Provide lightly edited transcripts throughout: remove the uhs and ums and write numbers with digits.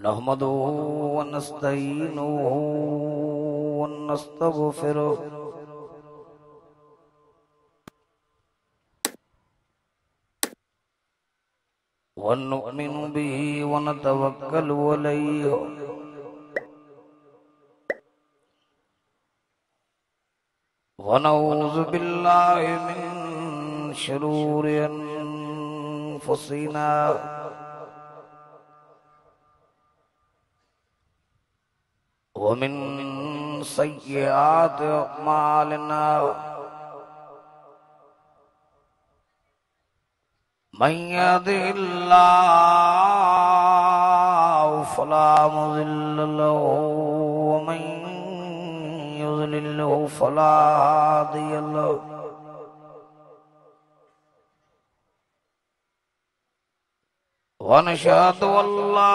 नहमदुहु व नस्तईनुहु व नस्तगफिरुहु व नु'मिनु बिही व नतवक्कलु अलैहि व नऊज़ु बिल्लाहि मिन शुरूरि अनफुसिना व मिन सय्यिआति अअमालिना मन यहदिहिल्लाहु फला मुज़िल्ल लहु व मन युज़लिल्हु फला हादिय लहु व नशहदु अल्ला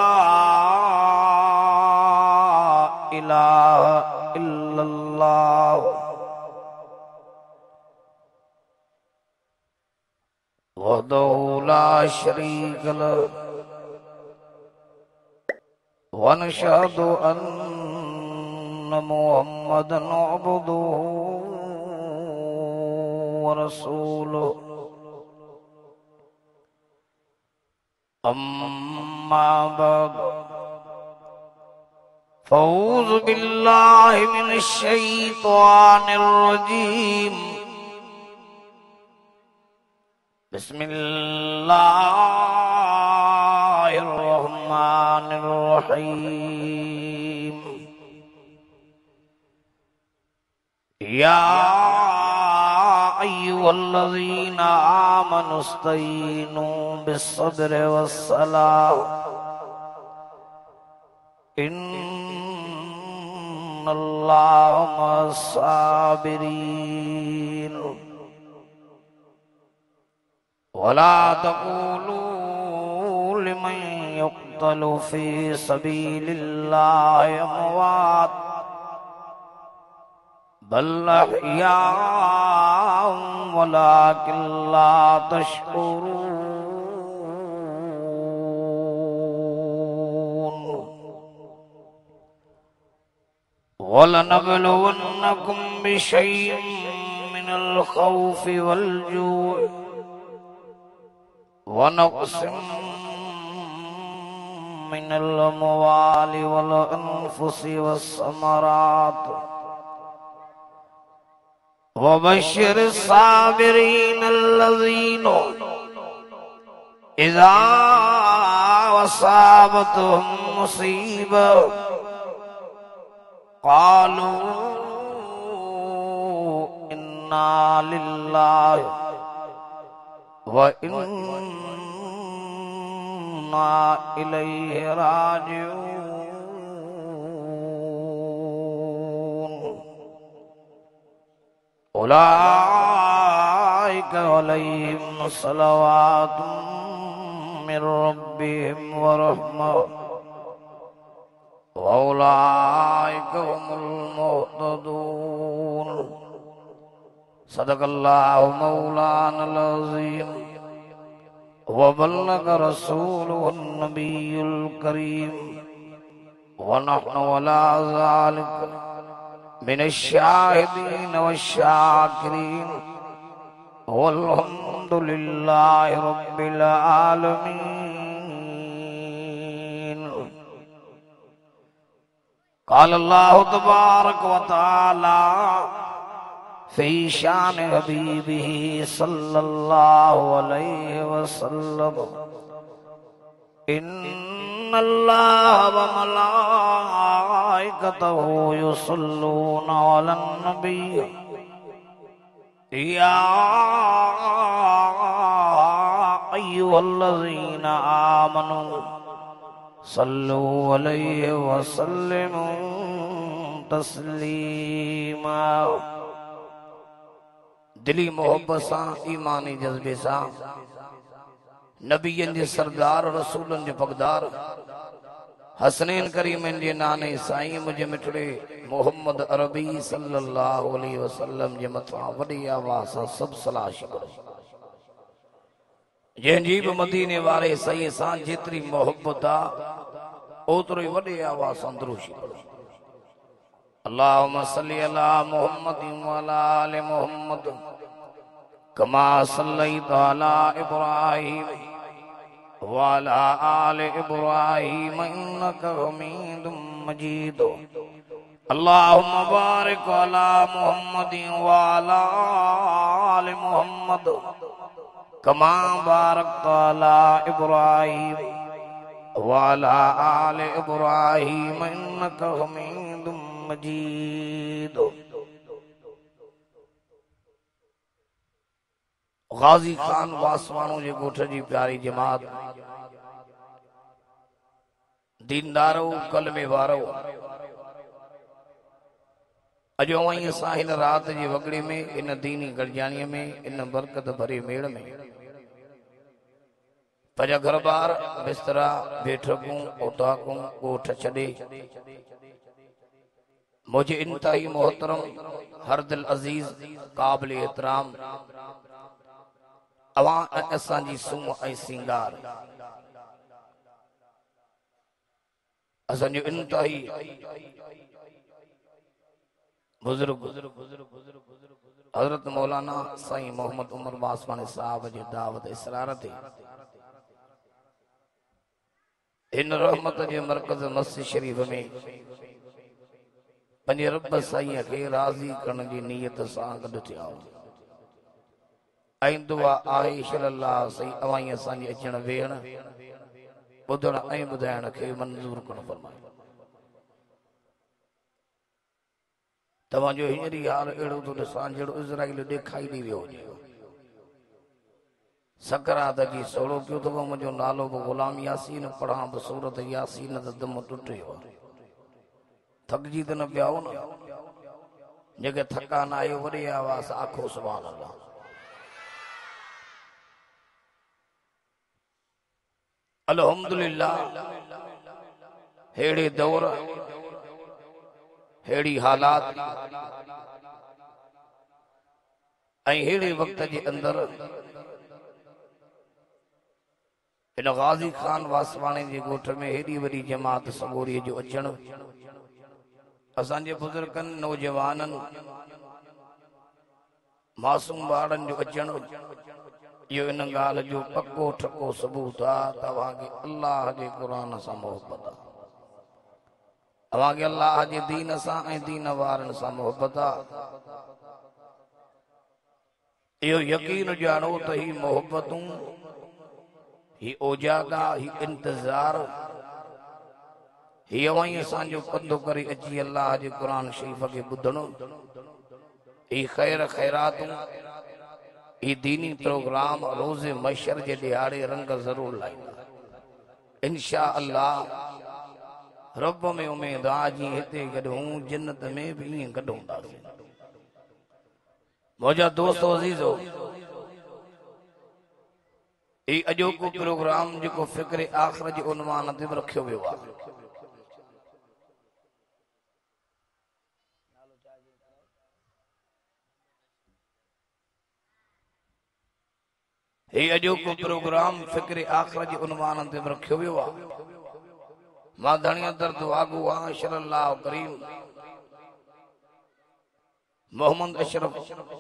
इलाहा इल्लल्लाह वहदहु ला शरीक लहु व नशहदु अन्ना मुहम्मदन अब्दुहु व रसूलुहु अम्मा बअद फ़अऊज़ु बिल्लाहि मिनश शैतानिर रजीम बिस्मिल्लाहिर रहमानिर रहीम या अय्युहल्लज़ीना आमनु इस्तईनु बिस्सब्रि वस्सलाह इन्नल्लाहा मअस्साबिरीन वला तक़ूलू लिमन युक़्तलु फ़ी सबीलिल्लाहि अमवात बल अह्याउन वलाकिन ला तशकुरून वलनबलुवन्नकुम बिशैइन मिनल खौफ़ि वल जू'i व नक़्सिम मिनल अम्वालि वल अनफुसि वस्समरात व बश्शिरिस साबिरीन अल्लज़ीना इज़ा असाबतहुम मुसीबतुन क़ालू इन्ना लिल्लाहि व इन्ना इलैहि राजिऊन उलाइका अलैहिम सलवातुम मिर रब्बिहिम व रहमह व उलाइका हुमुल मुहतदून सदक़ल्लाहु मौलानल अज़ीम व बल्लग़ रसूलुहुन नबियुल करीम व नहनु अला ज़ालिका मिनश शाहिदीन वश्शाकिरीन वल्हम्दुलिल्लाहि रब्बिल आलमीन। क़ाल अल्लाहु तबारक व तआला फ़ी शान हबीबिही सल्लल्लाहु अलैहि वसल्लम इन्नल्लाह व मलाइकतहु युसल्लूना अलन नबी या अय्युहल्लज़ीना आमनू सल्लू अलैहि व सल्लिमू तस्लीमा। दिली मोहब्बत सां ईमानी जज्बे सां नबियन जे सरदार रसूलन जे पगदार हसनैन करीमन जे नाने साईं मुझे मिठड़े मोहम्मद अरबी सल्लल्लाहु अलैहि वसल्लम जे मथां वॾी आवाज़ सां सब सलाह शुक्र जंहिंजी बि मदीने वारे सही सां जेतिरी मोहब्बत आ ओतरो ही वडे आवाज सां दुरूशी पढ़ो। अल्लाहुम्मा सल्ली अला मुहम्मद व अला आलि मुहम्मद कमा सल्लैता अला इब्राहीम व अला आलि इब्राहीम इन्नका हमीदुम मजीद। अल्लाहुम्मा बारिक अला मुहम्मद व अला आलि मुहम्मद कमा बारकता अला इब्राहीम व अला आलि इब्राहीम इन्नका हमीदुम मजीद। गाजी खान वासवाणो जे गोठ जी प्यारी जमात, दीनदारो कलमे वारो, अजो वही असां हिन रात जी वगड़ी में, इन दीनी गरजानी में, इन बरकत भरे मेड़ में पंहिंजा घर बार बिस्तरा बैठकूं ओताकूं गोठ छॾे मुझे इंतहाई मोहतरम हर दिल अजीज काबिल एहतराम अवां असां जी सूम ऐं सिंगार असांजो इंतहाई बुजुर्ग हजरत मौलाना साईं मोहम्मद उमर वासवानी साहब जे दावत इसरार ते इन रहमत जे मरकज मस्जिद शरीफ में पंजे रब साईं खे राज़ी करण जी नियत सां गॾु थिया ऐं दुआ आहे इंशाअल्लाह सही अवां असांजी अचण वेहण ॿुधण ऐं ॿुधाइण खे मंज़ूर करणु फरमाए। तव्हांजो हींअर हाल अहिड़ो थो ॾिसां जहिड़ो इज़राइल ॾेखाई ॾई वियो हुजे। सकरात जी सोड़ो पियो अथव, मुंहिंजो नालो बि ग़ुलाम यासीन, पढ़ां बि सूरत यासीन, त दम टुट वियो आहे। थकिजी त न पिया हो न? जेके थकान आयो वॾे आवाज़ आखो सुभान अल्लाह। अल्हम्दुलिल्लाह हेड़े दौर हेड़ी हालात ऐं हेड़े वक्त जे अंदर इन गाजी खान वासवाणी जे गोठ में हेड़ी वॾी जमात सगोरीअ जो अचण, असांजे बुजुर्गनि नौजवाननि मासूम ॿारनि जो अचण, इहो इन ॻाल्हि जो पको ठको सबूत आहे तव्हांखे अल्लाह जे क़ुर सां मोहबत आहे, तव्हांखे अल्लाह जे दीन सां ऐं दीन वारनि सां मोहबत आहे। इहो यकीन ॼाणो त ही मोहबतूं, ही ओजागा, ही इंतजार, ही अवां असांजो पंधो करे अची अल्लाह जे क़ुर शरीफ़ खे ॿुधणो, ही ख़ैर ख़ैरातूं, ही दीनी प्रोग्राम रोज़े मशर जे ॾियारे रंग ज़रूर लाईंदा इंशा अल्लाह। रब में उमेद आहे जीअं हिते गॾु हूं जन्नत में बि ईअं गॾु हूंदासीं। मुंहिंजा दोस्त अज़ीज़ो, ही अॼोको प्रोग्राम जेको फ़िक्र आख़िर जे उनवान ते रखियो वियो आहे, ही अॼोको प्रोग्राम फ़िक्र आख़िर जे उनवान ते रखियो वियो आहे। मां धणिया दर्द वागू आहियां शरल्लाह करीम मोहम्मद अशरफ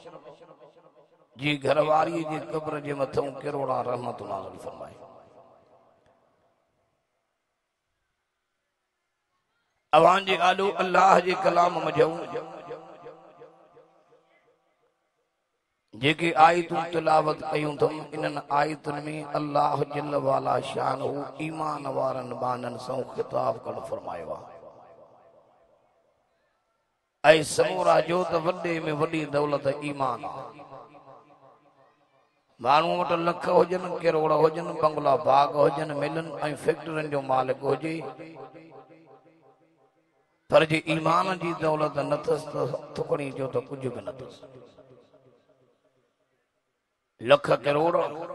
जी घरवारी जी कब्र जे मथों करोड़ा रहमत नाज़िल फरमाए। अवां जे आलू अल्लाह जे कलाम मजहू जेके आयतूं तिलावत कयूं थम, इन्हनि आयतुनि में अल्लाह जल वाला शान हू ईमान वारनि बाननि सां ख़िताब करणु फरमायो आहे। ऐं समूरा जो त वॾे में वॾी दौलत ईमान आहे। माण्हू वटि लख हुजनि, करोड़ हुजनि, बंगला बाग हुजनि, मिलनि ऐं फैक्ट्रियुनि जो मालिक हुजे, पर जे ईमान जी दौलत न अथसि त थुकणी जो त कुझु बि न अथसि। लख करोड़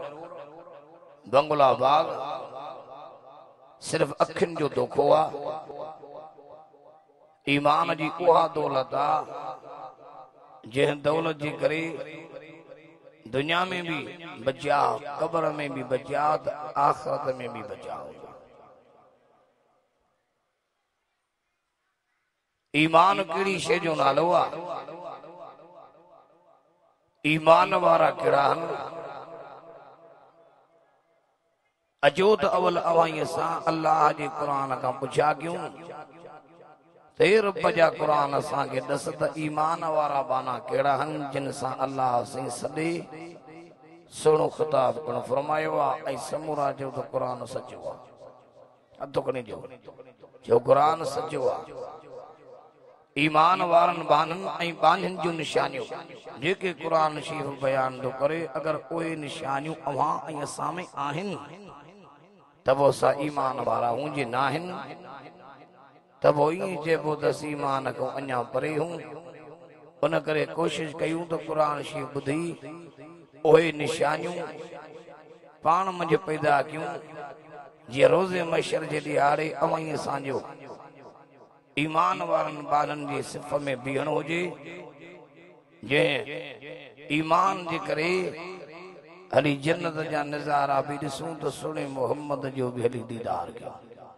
बंगला बाग सिर्फ अखियुनि जो धोखो आहे। ईमान जी उहा दौलत आहे जंहिं दौलत जे करे दुनिया में भी बचा, कब्र में भी बचा, आखिरत में भी बचा। ईमान कहिड़ी शइ जो नालो आहे? ईमान वारा कहिड़ा आहिनि? अचो त अवल अवाईअ सां अल्लाह जे क़ुरान खां पुछा कयूं ते रब जा क़ुरान असांखे ॾस त ईमान वारा बाना कहिड़ा आहिनि जिन सां अल्लाह साईं सॾे सुहिणो ख़िताब पिणु फरमायो आहे ऐं समूरा जो त क़ुरान सचो आहे। हथ खणी जो क़ुरान सचो आहे। ईमान वारनि बाननि ऐं बानियुनि जूं निशानियूं जेके क़ुरान शरीफ़ बयान थो करे, अगर उहे निशानियूं अव्हां ऐं असां में आहिनि त पोइ असां ईमान वारा हुजे न आहिनि त पोइ ईअं चइबो त असीं ईमान खां अञा परे हूं। उन करे कोशिश कयूं त क़ुरान शरीफ़ ॿुधी उहे निशानियूं पाण मंझि पैदा कयूं जीअं रोज़े मशर जे ॾियारे अवां असांजो ईमान वारनि ॿारनि जी सिफ़ में बीहणो हुजे, जंहिं ईमान जे करे हली जन्नत जा नज़ारा बि ॾिसूं त सुहिणे मोहम्मद जो बि हली दीदार कयूं।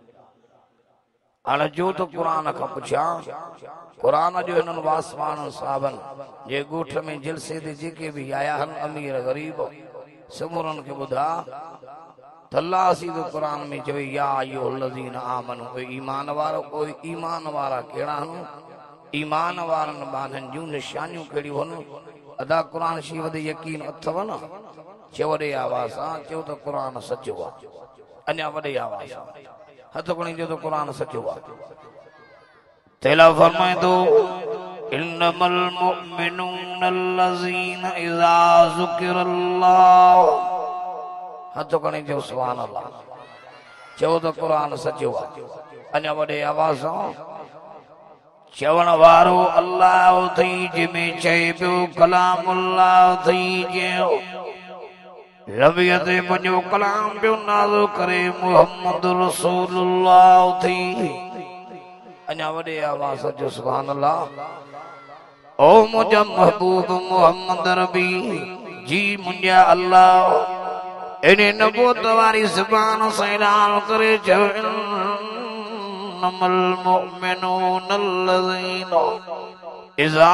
हाणे जो त क़ुरान खां पुछां, क़ुरान जो हिननि वासवाननि साहबनि जे ॻोठ में जलसे ते जेके बि आया आहिनि अमीर ग़रीब समूरनि खे ॿुधा त अल्लाह सीधो क़ुरान में चवे या अय्युहल्लज़ीन आमनू, ईमान वारो। कोई ईमान वारा कहिड़ा आहिनि? ईमान वारनि बाननि जूं निशानियूं कहिड़ियूं आहिनि? अदा क़ुरान शरीफ़ ते यकीन अथव न? चयो वॾे आवाज़ सां चयो त क़ुरान सचो आहे। अञा वॾे आवाज़ सां हथ खणी चयो त क़ुरान सचो आहे। तेला फरमाए थो इन्नमल मुमिनून अल्लज़ीन इज़ा ज़ुकिरल्लाह, हथ खणी चयो सुभान अल्लाह। चयो त क़ुरान सचो आहे। अञा वॾे आवाज़ सां चवण वारो अल्लाह थई, जंहिंमें चए पियो कलामुल्लाह थई, जंहिं रबियत ते पंहिंजो कलाम पियो नाज़ो करे मुहम्मद रसूलुल्लाह थी। अञा वॾे आवाज़ जो सुभान अल्लाह। ओ मुंहिंजा महबूब मुहम्मद रबी जी, मुंहिंजा अल्लाह इन नबूत वारी ज़बान सां ऐलान करे चयो इन्नमल मुमिनून अल्लज़ीन इज़ा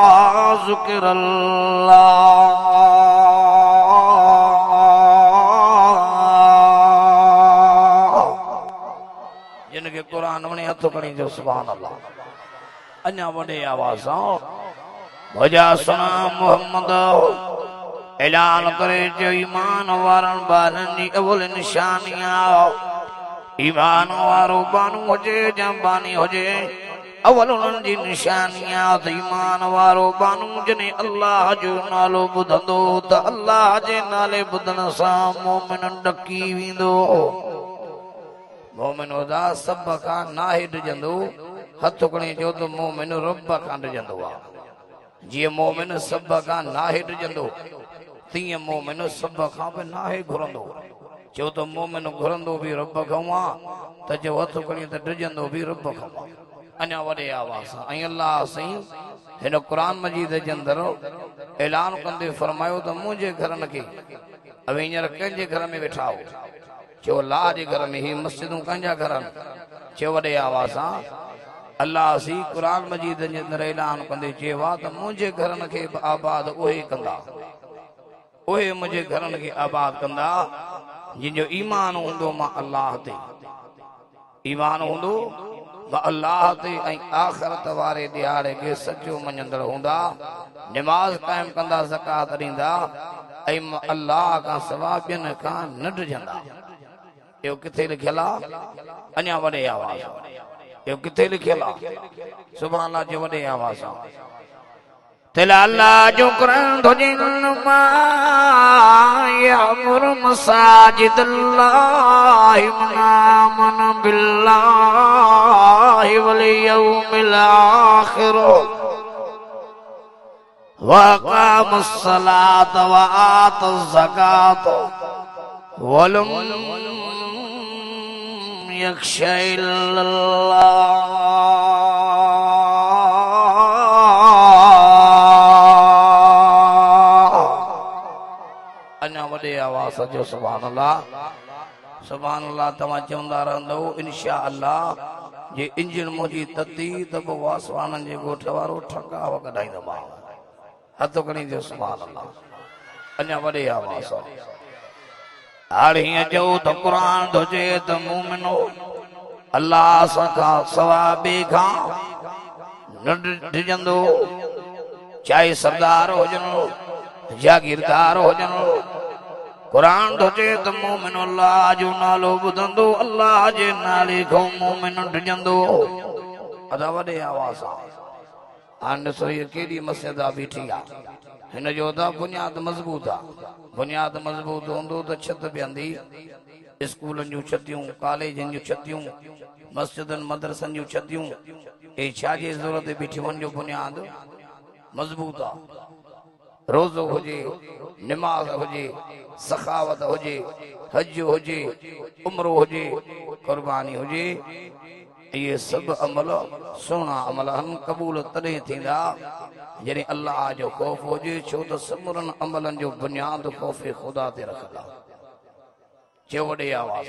ज़ुकिरल्लाह, जिनके क़ुरान वणे हथ खणी जो सुभान अल्लाह। अञा वॾे आवाज़ सां वजा सुना मोहम्मद ऐलान करे जो ईमान वारनि ॿारनि जी अवल निशानियां, ईमान वारो बानू हुजे या बानी हुजे, अवल उन्हनि जी निशानियां त ईमान वारो बानू जने अल्लाह जो नालो ॿुधंदो त अल्लाह जे नाले ॿुधण सां मोमिन ॾकी वेंदो। मोमिन उदा सभ खां नाहे ॾिजंदो। हथ खणी चयो त मोमिन रब खां ॾिजंदो आहे। जीअं मोमिन सभ खां नाहे ॾिजंदो तीअं मोमिन सभ खां बि नाहे घुरंदो। चयो त मोमिन घुरंदो बि रब खां आहे त जो हथ खणी त ॾिजंदो बि रब खां आहे। अञा वॾे आवाज़ सां ऐं अल्लाह साईं हिन क़ुरान मजीद जे अंदरि ऐलान कंदे फरमायो त मुंहिंजे घरनि खे अब हींअर कंहिंजे घर में वेठा हो? चयो अल्लाह जे घर में। ही मस्जिदूं कंहिंजा घर आहिनि? चयो वॾे आवाज़ सां अल्लाह सी क़ुरान मजीद जे अंदरि ऐलान कंदे चयो आहे त मुंहिंजे घरनि खे आबाद उहे कंदा, उहे मुंहिंजे घरनि खे आबाद कंदा जिनजो ईमान हूंदो मां अल्लाह ते, ईमान हूंदो मां अल्लाह ते ऐं आख़िरत वारे ॾियारे खे सचो मञंदड़ हूंदा, निमाज़ क़ाइम कंदा, ज़कात ॾींदा ऐं अल्लाह खां सवाइ ॿियनि खां न ॾिजंदा। इहो किथे लिखियल आहे? अञा वॾे आवाज़ इहो किथे लिखियल आहे? सुभान अल्लाह जो वॾे आवाज़ सां तेला अल्लाह जो क़ुरान थो जिन यामुर मसाजिद अल्लाह मन बिल्लाहि वल यौमिल आखिर व अक़ामस सलात व आतज़ ज़कात वलम यख्शा आवाज़ जो सुभान अल्लाह। सुभान अल्लाह। तव्हां चवंदा रहंदो इंशा अल्लाह जे इंजन मुंहिंजी तती त पोइ वासवाननि जे ॻोठ वारो ठकाव कढाईंदो मां हथ खणी जो सुभान अल्लाह अञा वॾे आवाज़ हाणे हीअं चओ त क़ुरान थो चए त मोमिनो अल्लाह सां सवा ॿिए खां न डिॼंदो चाहे सरदार हुजनि जागीरदार हुजनि क़ुरान थो चए त मोमिन अल्लाह जो नालो ॿुधंदो अल्लाह जे नाले खां मोमिन डिॼंदो अदा वॾे आवाज़ सां हाणे ॾिसो हीअ केॾी मस्जिदा बीठी आहे हिन जो त बुनियाद मज़बूत आहे बुनियाद मज़बूत हूंदो त छत बीहंदी स्कूलनि जूं छतियूं कॉलेजनि जूं छतियूं मस्जिदनि मदरसनि जूं छतियूं हे छाजे ज़रूरत ते बीठी वञो बुनियाद मज़बूत आहे रोज़ो हुजे निमाज़ हुजे सखावत हुजे हज हुजे उम्रो हुजे कुर्बानी हुजे ये सब अमल सुहिणा अमल आहिनि क़बूल तॾहिं थींदा जॾहिं अल्लाह जो ख़ौफ़ हुजे छो त समूरनि अमलनि जो बुनियाद ख़ौफ़ ख़ुदा ते रखंदा चयो वॾे आवाज़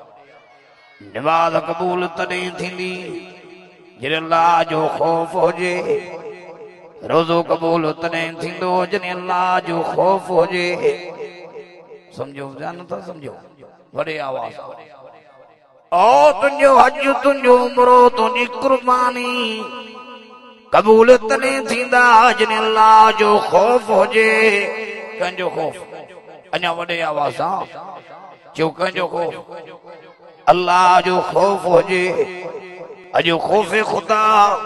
निमाज़ क़बूल तॾहिं थींदी जॾहिं अल्लाह जो ख़ौफ़ हुजे रोज़ो क़बूल तॾहिं थींदो जॾहिं अल्लाह जो ख़ौफ़ हुजे समझो या नथा समझो वॾे आवाज़ ओ तुंहिंजो हज तुंहिंजो उमरो तुंहिंजी कुर्बानी क़बूल तॾहिं थींदा जॾहिं अल्लाह जो ख़ौफ़ हुजे कंहिंजो ख़ौफ़ अञा वॾे आवाज़ सां चयो कंहिंजो ख़ौफ़ अल्लाह जो ख़ौफ़ हुजे अॼु ख़ौफ़ ख़ुदा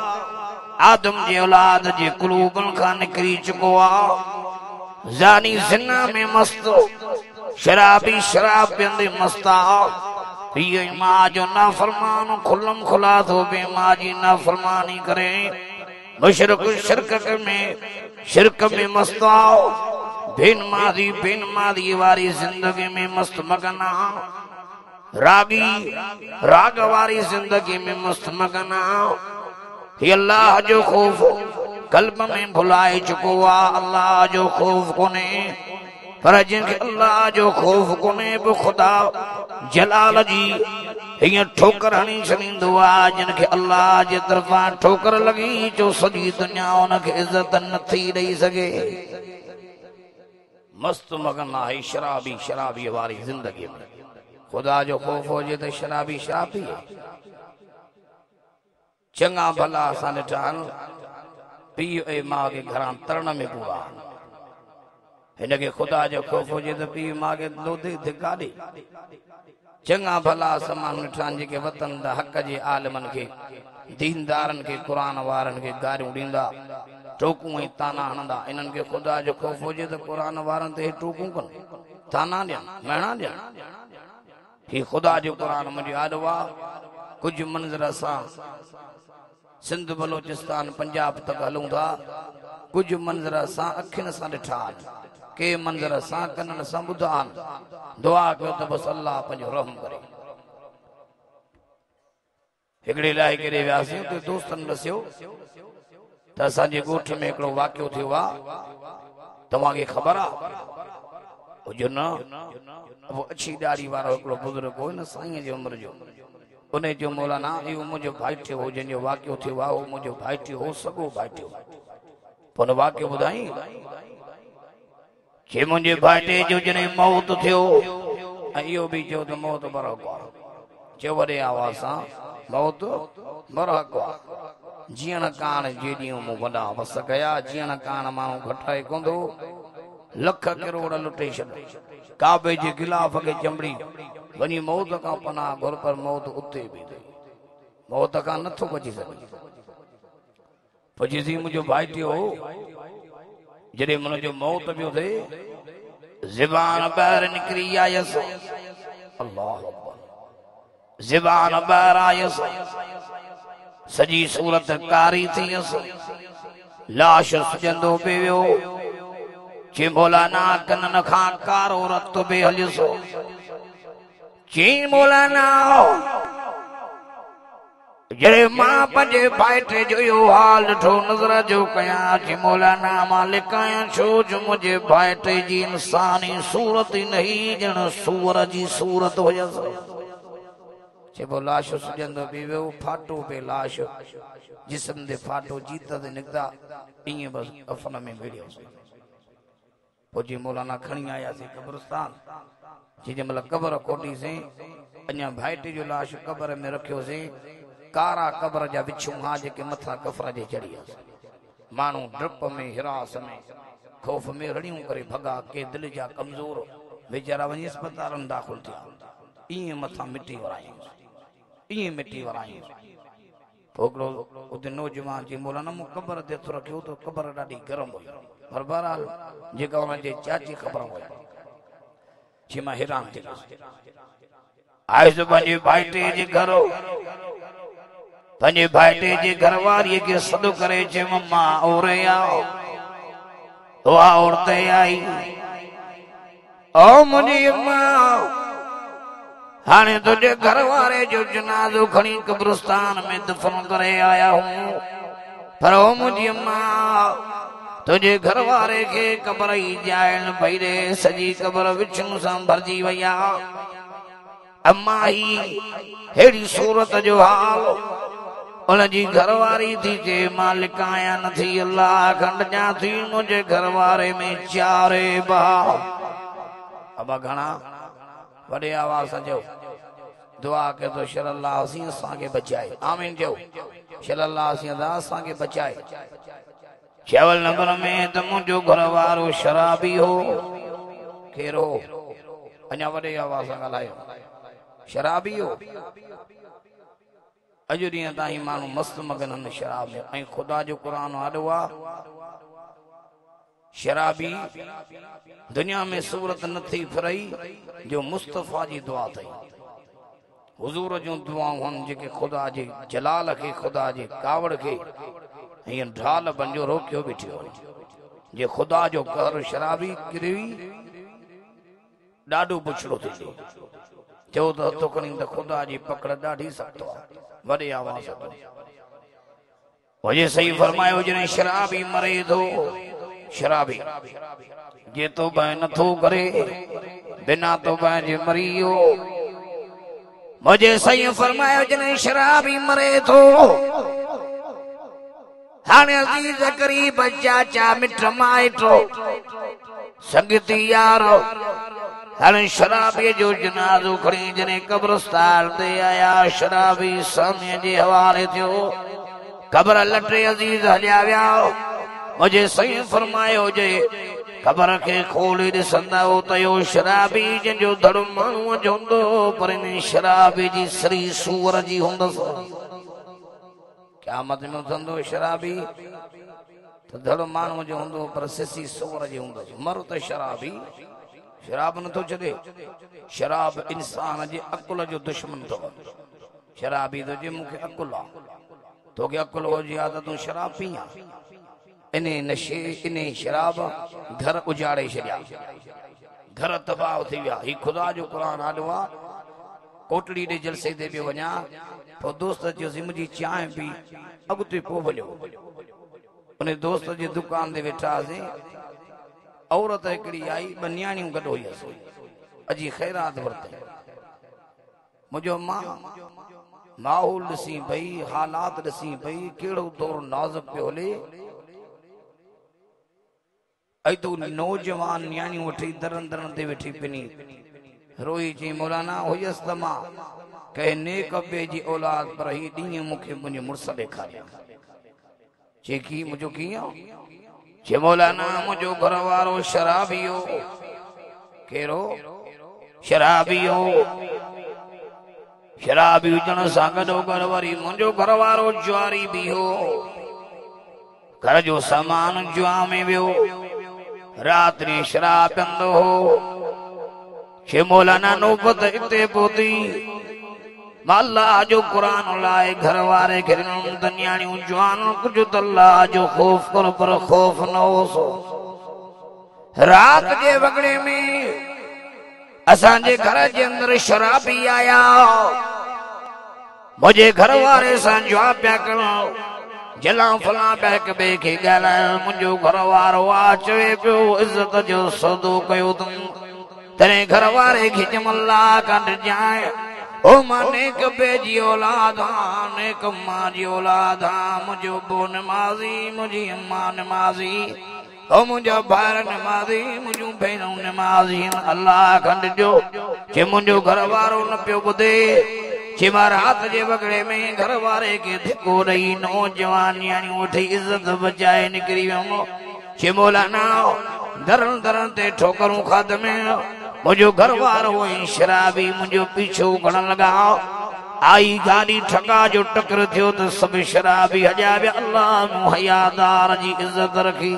आदम जी औलाद जे क़ुलूबनि खां निकिरी चुको आहे ज़ानी ज़िना में मस्त शराबी शराब पीअंदे मस्त आहे पीउ मां जो नाफ़रमान खुलम खुला थो बे मां जी नाफ़रमानी करे मुशरिक शिरक में मस्त आहे बिन मादी वारी ज़िंदगी में मस्त मगन आहे रागी राग वारी ज़िंदगी में मस्त मगन आहे ही अल्लाह जो ख़ौफ़ कल्ब में भुलाए चुको आहे अल्लाह जो ख़ौफ़ कोन्हे पर जिनके अल्लाह जो ख़ौफ़ कोन्हे बि ख़ुदा जलाल जी हीअं ठोकर हणी छॾींदो आहे जिनके अल्लाह जे तरफ़ां ठोकर लॻी जो सॼी दुनिया उनखे इज़त नथी ॾेई सघे मस्त मगन आहे शराबी वारी ज़िंदगी में ख़ुदा जो ख़ौफ़ हुजे त शराबी शराब पीए चङा भला असां ॾिठा आहिनि पीउ ऐं माउ खे घरां तरण में पूरा हिनखे ख़ुदा जो ख़ौफ़ हुजे त पीउ माउ खे लोधे धिकाॾे चङा भला समान ॾिठा आहिनि जेके वतन त हक़ जे आलिमनि खे दीनदारनि खे क़ुर वारनि खे गारियूं ॾींदा टोकूं ऐं ताना हणंदा इन्हनि खे ख़ुदा जो ख़ौफ़ हुजे त क़ुर वारनि ते टोकूं कनि ताना ॾियनि महिणा ॾियनि ही ख़ुदा जो क़ुर मुंहिंजो आॾो आहे कुझु मंज़र सां सिंध बलोचिस्तान पंजाब तक हलूं था कुछ मंज़र सां अखियुनि सां ॾिठा आहिनि के मंज़र सां कननि सां ॿुधा आहिनि दुआ कयो त बसि अल्लाह पंहिंजो रहम करे हिकिड़े इलाइक़े ॾे वियासीं उते दोस्तनि ॾसियो त असांजे ॻोठ में हिकिड़ो वाक़ियो थियो आहे तव्हांखे ख़बर आहे हुजो न वो अछी ॾाढ़ी वारो हिकिड़ो बुज़ुर्ग हो न साईं जी उमिरि जो उन जो मौलाना इहो मुंहिंजो भाइटियो हो जंहिंजो वाक़ियो थियो आहे उहो मुंहिंजो भाइटियो हो सॻो भाइटियो पोइ वाक़ियो ॿुधाई जे मुंहिंजे भाइटे जो जॾहिं मौत थियो ऐं इहो बि चयो त मौत बरहक आहे चयो वॾे आवाज़ सां मौत बरहक आहे जीअण कान जे ॾींहुं मूं वॾा वस कया जीअण कान माण्हू घटाए कोंदो लख करोड़ लुटे छॾ काबे जे गिलाफ खे चंबड़ी वञी मौत खां पनाह घुर पर मौत उते बि मौत खां नथो बची सघे पची मुंहिंजो भाइटियो जॾहिं मुंहिंजो मौत पियो थिए ज़बान ॿाहिरि निकिरी आयसि अल्लाह ज़बान ॿाहिरि आयसि सॼी सूरत कारी थियसि लाश सुजंदो पियो चे मौलाना कननि खां कारो रत बि हलियुसि ची मौलाना जड़े मां पंहिंजे भाइटे जो इहो हाल ॾिठो नज़र जो कयां ची मौलाना मां लिकायां छो जो मुंहिंजे भाइटे जी इंसानी सूरत ई नहीं ॼण सूअर जी सूरत हुयसि चेबो लाश सुजंदो भी वो फाटो पे लाश जिस्म दे फाटो जीता दे निकदा इए बस अफन में भेड़ियो पोजी मौलाना खणी आया से कब्रिस्तान जी जमल कब्र कोटी से अन्या भाईटी जो लाश कब्र में रखियो से कारा कब्र जा बिछू हा जेके मथा कफरा जे चढ़िया मानू ड्रिप में हिरास में खौफ में रड़ियों करे भगा के दिल जा कमजोर बेचारा वनी अस्पताल में दाखिल थिया इए मथा मिट्टी वराई इए मिट्टी वराई ओकरो उते नौजवान जी मौलाना मु कब्र दे तो रखियो तो कब्र डाडी गरम हुई पर बहरहाल जेका उन जे चाची खबर हुई जी मां हैरान थी आए तो पंजे भाईटे जे घरो पंजे भाईटे जे घरवारी के सदो करे जे मम्मा ओरे आओ तो आ औरते आई ओ मुझी अम्मा हाने तुझे घर वाले जो जनाजो खड़ी कब्रिस्तान में दफन करे आया हूँ पर ओ मुझी अम्मा तुझे घर वाले के कब्र ही जाए भईरे सजी कब्र विछू सां भरजी वया अम्मा ही हेड़ी सूरत जो हाल उन जी घरवारी थी जे मालिक आया न थी अल्लाह खंड जा थी मुझे घरवारे में चारे बा अब घना बड़े आवाज से जो दुआ के तो शल्लल्लाहु अलैहि वसल्लम के बचाए आमीन जो शल्लल्लाहु अलैहि वसल्लम के बचाए केवल नंबर में तो मुझो घरवारो शराबी हो केरो अन्या बड़े आवाज से गलायो शराबी हो अजु ॾींहं ताईं माण्हू मस्त मगन आहिनि शराब में ऐं खुदा जो क़ुरान आॾो आहे शराबी दुनिया में सूरत न थी फिरई जो मुस्तफ़ा जी दुआ थई हुजूर जूं दुआऊं हुन जेके खुदा जे जलाल के खुदा जे कावड़ के हीअं ढाल पंहिंजो रोकियो बीठियो जे खुदा जो कहर शराबी किरी ॾाढो पुछड़ो थी चओ त हथो खणी त खुदा जी पकड़ ॾाढी सख़्त आहे वॾे आवाज़ वजह सही फरमायो जने शराबी मरे थो शराबी जे तो बह नथो करे बिना तो बह जे मरियो मुझे सही फरमायो जने शराबी मरे थो हाने अजीज करीब चाचा मिठ माइटो संगती यारो हाने शराबी जो जनाजो खड़ी जने कब्रिस्तान ते आया शराबी समय जे हवाले थियो कब्र लटे अजीज हलिया विया मुझे सही फरमायो जे कब्र के खोली ॾिसंदा हो त यो शराबी जंहिंजो धड़ माण्हूअ जो हूंदो पर इन शराबी जी सरी सूअर जी हूंदसि क़यामत में उथंदो शराबी त धड़ माण्हूअ जो हूंदो पर सिसी सूअर जी हूंदसि मर त शराबी शराब न तो छॾे शराब इंसान जे अकुल जो दुश्मन अथव शराबी तो जे मूंखे अकुल आहे तोखे अकुल हुजे हा त तूं शराब पीआ इन नशे इन शराब घर उजाड़े छॾिया घर तबाह थी विया ही खुदा जो क़ुरान आॾो आहे कोटड़ी ॾे जलसे ते पियो वञा पोइ दोस्त चयोसि मुंहिंजी चांहि पी अॻिते पोइ वञो उन दोस्त जे दुकान ते वेठासीं औरत हिकिड़ी आई ॿ न्याणियूं गॾु हुयसि अजी ख़ैरात वरितई मुंहिंजो माहौल ॾिसी पई हालात ॾिसी पई कहिड़ो दौर नाज़ुक पियो हले ऐं तूं नौजवान न्याणियूं वठी दरन दरन ते वेठी पिनी रोई चई मौलाना हुयसि त मां कंहिं नेक ॿिए जी औलाद पर ही ॾींहं मूंखे मुंहिंजे मुड़ुस ॾेखारिया चई की मुंहिंजो कीअं जे मौलाना मुझो घर वारो शराबी हो केरो शराबी हो शराबी हुजण सां गॾो घर वरी मुंहिंजो घर वारो जुआरी भी हो घर जो सामान जुआ में वियो रात ॾींहुं शराब पीअंदो हो जे मौलाना नौबत हिते पहुती मां अल्लाह जो क़ुरान लाए घर वारे खे न्याणियूं जवान कुझु त अल्लाह जो खौफ कर पर खौफ न होसो रात जे वगड़े में असांजे घर जे अंदर शराबी आया मुझे घर वारे सां जवाब पिया करणो जला फला पिया हिक ॿिए खे ॻाल्हाइण मुंहिंजो घर वारो आ चवे पियो इज़त जो सौदो कयो अथऊं तॾहिं घर वारे खे चयमि अल्लाह खां डिॼाए ओ मां नेक बे जी औलाद हां, नेक मां जी औलाद हां। मुझो बो नमाज़ी, मुझी अम्मा नमाज़ी, ओ मुझो भार नमाज़ी, मुझो भेणूं नमाज़ी। अल्लाह खंड जो जे मुझो घर वारो न पियो ॿुधे, जे मां रात जे वगड़े में घर वारे के धिको ॾेई नौजवान न्याणियूं वठी इज्जत बचाए निकिरी वियुमि। जे मौलाना दरन दरन ते ठोकरूं खाद में मुझो घर वारो हुई शराबी मुझो पीछो करण लगा। आई गाड़ी ठका जो टकर थियो तो सब शराबी हजा विया। अल्लाह मूं हयादार जी इज्जत रखी,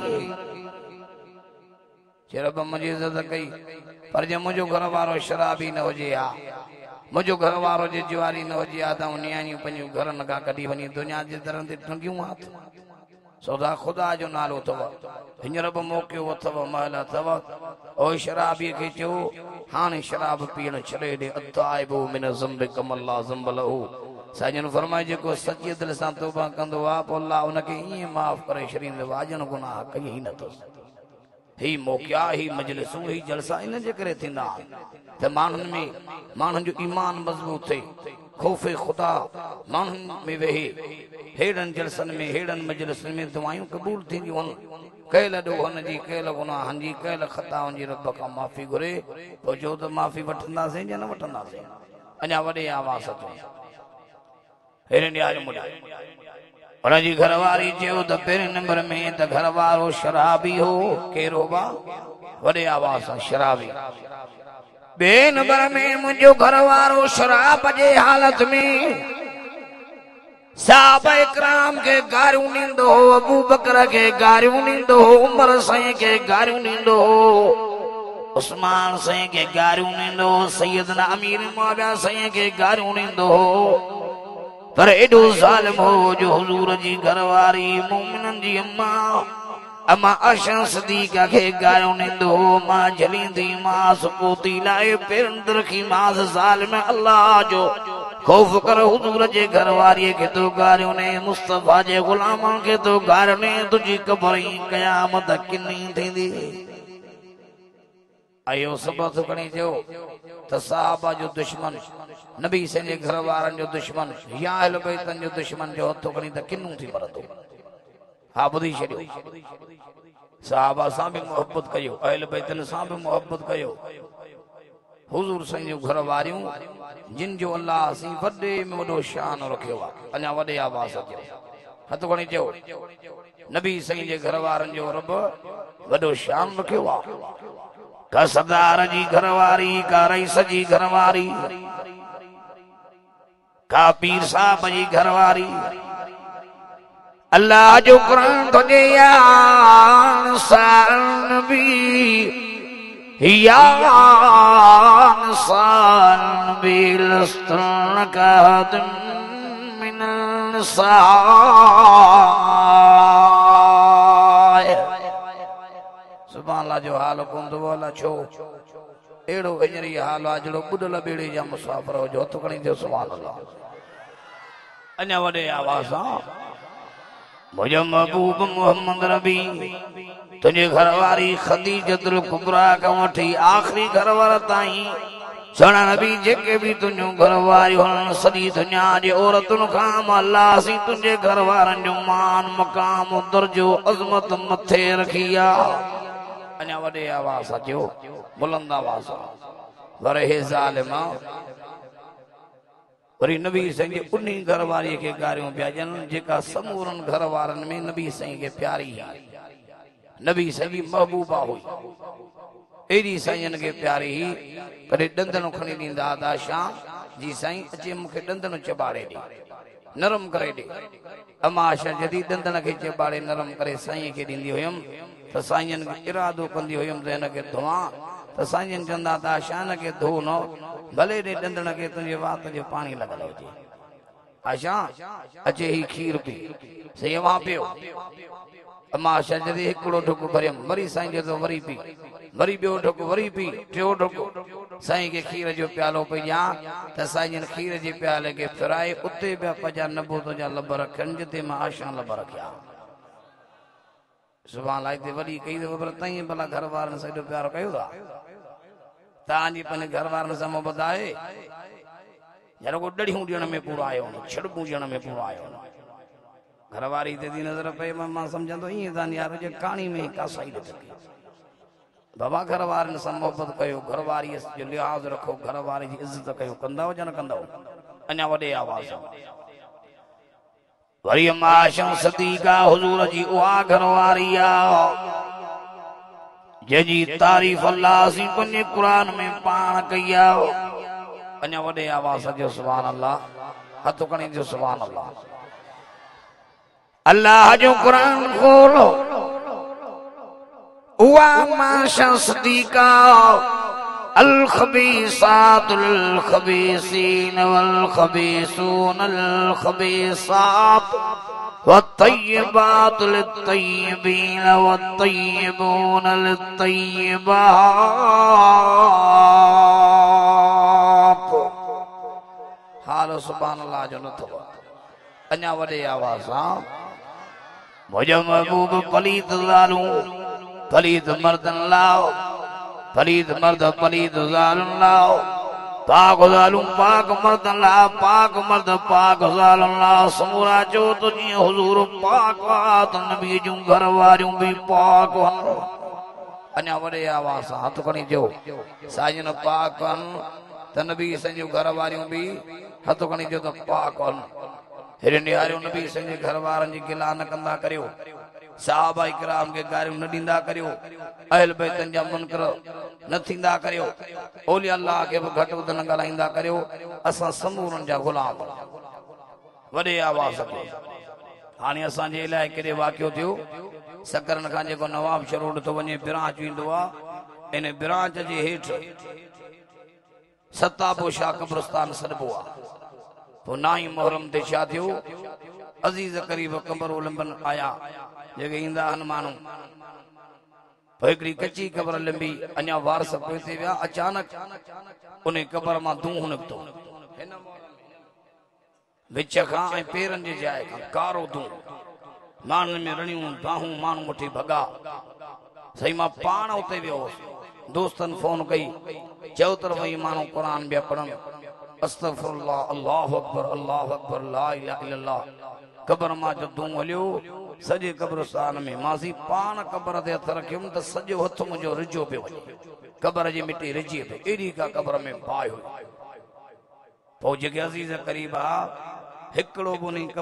रब मुझी इज्जत कई। पर जे मुझो घर वारो शराबी न हुजे हा, मुझो घर वारो जे जुआरी न हुजे हा, त नियाणियूं पंहिंजूं घरनि खां कढी वञी दुनिया जे दरनि ते टंगियूं हा। सौदा खुदा जो नालो अथव, हींअर बि मौक़ियो अथव, महल अथव। ओ शराबीअ खे चयो हाणे शराब पीअण छॾे ॾे। अताइबु मिन ज़ंबि कमल्ला ज़ंब लहू। साईं फरमाए जेको सची दिलि सां तौबा कंदो आहे पोइ अल्लाह उनखे ईअं माफ़ करे छॾींदो, वाजन गुनाह कई ई नथसि। ही मौक़िया, ही मजलिसूं, ही जलसा इन जे करे थींदा त माण्हुनि में माण्हुनि जो ईमान मज़बूत थिए, ख़ौफ़े ख़ुदा माण्हुनि में वेहे। हेड़नि जलसनि में, हेड़नि मजलिसुनि में दुआयूं क़बूल थींदियूं आहिनि। कयल ॾोहनि जी, कयल गुनाहनि जी, कयल ख़ताउनि जी रब खां माफ़ी घुरे। पोइ जो त माफ़ी वठंदासीं या न वठंदासीं। अञा वॾे आवाज़ अचो हेरे न्याज मुॾा। उनजी घरवारी चयो त पहिरें नंबर में त घर वारो शराबी हो। कहिड़ो बा? वॾे आवाज़ सां शराबी। ॿिए नंबर में मुंहिंजो घर वारो शराब जे हालत में साहबा इकराम के गारियूं ॾींदो हो, अबू बकर के गारियूं ॾींदो हो, उमर साईं के गारियूं ॾींदो हो, उस्मान साईं के गारियूं ॾींदो हो, सैयदना अमीर मुआविया साईं के गारियूं ॾींदो हो। पर एॾो ज़ालिम हो जो हुजूर जी घरवारी मोमिननि जी अम्मा आयशा सिद्दीक़ा खे गारियूं ॾींदो हो। मां झलींदी मांस पोती लाए पेरनि ते रखी मांस ज़ालिम अल्लाह जो ख़ौफ़ कर। हुजूर जे घरवारीअ खे तो गारियूं ॾे, मुस्तफ़ा जे ग़ुलामनि खे तो गारियूं ॾे, तुंहिंजी क़बर ई क़यामत किनी थींदी। आयो सबत खणी थियो त साहबा जो दुश्मन, नबी साईं जे घर वारनि जो दुश्मन या अहल बैतनि जो दुश्मन जो हथ खणी त किनूं थी मरंदो। हा ॿुधी छॾियो, साहबा सां बि मोहबत कयो, अहल बैतनि सां बि मोहबत कयो। हुजूर साईं जो घर वारियूं जिन जो अल्लाह सी वॾे में वॾो शान रखियो आहे। अञा वॾे आवाज़ अचे, हथ खणी चयो नबी साईं जे घर वारनि जो रब वॾो शान रखियो आहे। का सरदार जी घरवारी, का रईस जी घरवारी, का पीर साहब जी घरवारी। अल्लाह जो कुरान तुझे यान सान भी यान सान बिलस्तन का तुम मिनल सा। सुभान अल्लाह जो हाल कोन तो अल्लाह छो एड़ो अजरी हाल आ जड़ो बुडल बेड़े जा मुसाफिर हो जो तो खणी जो सुभान अल्लाह। अञा वडे आवाज़ मुझे महबूब मोहम्मद रबी तुझे घरवारी खदीजतुल कुबरा का वठी आखिरी घरवारा ताईं सोना नबी जेके भी तुझो घरवारी हुन सदी दुनिया जे औरतुन खां अल्लाह सी तुझे घरवारन जो मान मकाम दर्जो अजमत मथे रखिया। अञा वडे आवाज़ अचो, बुलंद आवाज़ वरे हे ज़ालिमा वरी नबी साईं जे उन्ही घरवारी के गारियूं पिया ॾियनि जेका समूरन घरवारनि में नबी साईं खे प्यारी हुई। नबी साईं जी महबूबा हुई, एडी साईं के प्यारी ही। कॾहिं ॾंदनूं खणी ॾींदा हुआ शाम जी साईं अचे मूंखे ॾंदनूं चबाड़े ॾे, नरम करे ॾे। अमा आशा जदी ॾंदन खे चबाड़े नरम करे साईं खे ॾींदी हुयमि त साईं खे इरादो कंदी हुयमि त हिन खे धोआं त साईं चवंदा त आशा हिन खे धो न, भले ॾे ॾंदण खे तुंहिंजे वात जो पाणी लॻल हुजे। आशा अचे ही खीर पी, सही मां पियो। अमा आशा जदी हिकिड़ो ढुक भरियमि वरी साईं जो वरी पी, वरी ॿियो ढुक वरी पी, टियों ढुक साईं खे खीर जो प्यालो पई ॾियां त साईं खीर जे प्याले खे फिराए उते पिया पंहिंजा नबूत जा लब रखनि जिते मां आशा लब रखिया। सुभाणे अलाह हिते वॾी कई अथव पर तईं भला घर वारनि सां एॾो प्यारो कयो था। तव्हांजी पंहिंजे घर वारनि सां मोहबत आहे यार को डढ़ियों ॾियण में पूरो आयो न छिड़पूं ॾियण में पूरो आयो न घरवारी ते दी नज़र पे मां सम्झंदो ईअं था यार जे कहाणी में का सही न थी बाबा घरवारनि सां मोहबत कयो घरवारीअ जो लिहाज़ रखो घरवारी जी इज़त कयो कंदव या न कंदव अञा वॾे आवाज़ वरी माशम सदीका हुजूर जी उहा घरवारी आ जंहिंजी तारीफ़ अल्लाह सी पंहिंजे क़ुरान में पाण कई आहे अञा वॾे आवाज़ जो सुभान अल्लाह हथ खणी जो सुभान अल्लाह अल्लाह जो क़ुरान खोलो उवा माशा सदीका अल खबीसात लिल खबीसीन वल खबीसून लिल खबीसात वत्तय्यिबात लित्तय्यिबीन वत्तय्यिबून लित्तय्यिबात हाल सुभान अल्लाह जो न थो अञा वॾे आवाज़ सां मुंहिंजो महबूब पलीत ज़ालूं पलीत मर्दन लाओ पलीत मर्द पलीत ज़ालुन लाओ पाक ज़ालूं पाक मर्दन ला पाक मर्द पाक ज़ालुन ला समूरा चो तो जीअं हुजूर पाक आ त नबी जूं घर वारियूं भी पाक आहिनि अञा वॾे आवाज़ सां हथ खणी चओ साजन पाक आहिनि त नबी संजूं घर वारियूं भी हथ खणी चओ त पाक आहिनि हेरे निहारियो नबी संजे घर वारनि जी गिला न कंदा करियो साहबा इकराम के गारियूं न ॾींदा करियो अहल बैतन जा मुनकर न थींदा करियो औलिया अल्लाह के बि घटि वधि न ॻाल्हाईंदा करियो असां समूरनि जा गुलाम वॾे आवाज़ ते हाणे असांजे इलाइक़े केॾे वाक़ियो थियो सकरन खां जेको नवाब शरोड थो वञे बिरांच ईंदो आहे इन बिरांच जे हेठि सताबोशा कब्रस्तान सॾिबो आहे पोइ नाई मुहर्रम ते छा थियो अज़ीज़ करीब कबर उलंबन आया जेके ईंदा आहिनि माण्हू पोइ हिकिड़ी कच्ची कबर लंबी अञा वारस पोइते विया अचानक उन कबर मां दूंह निकितो विच खां ऐं पेरनि जे जाइ खां कारो दूंह माण्हुनि में रड़ियूं बाहूं माण्हू वठी भॻा सही मां पाण उते वियो हुउसि दोस्तनि फोन कई चओ तरफ़ ई माण्हू क़ुरान पिया पढ़नि अस्तगफिरुल्लाह अल्लाहु अकबर ला इलाहा इल्लल्लाह कबर मां जो दूं हलियो सॼे कब्रस्तान में मासी पाण कबर ते हथ रखियुमि त सॼो हथ मुंहिंजो रिझो पियो वञे कबर जी मिटी रिझे पई एॾी का कबर में बाहि हुई पोइ जेके अज़ीज़ करीब आहे हिकिड़ो बि उन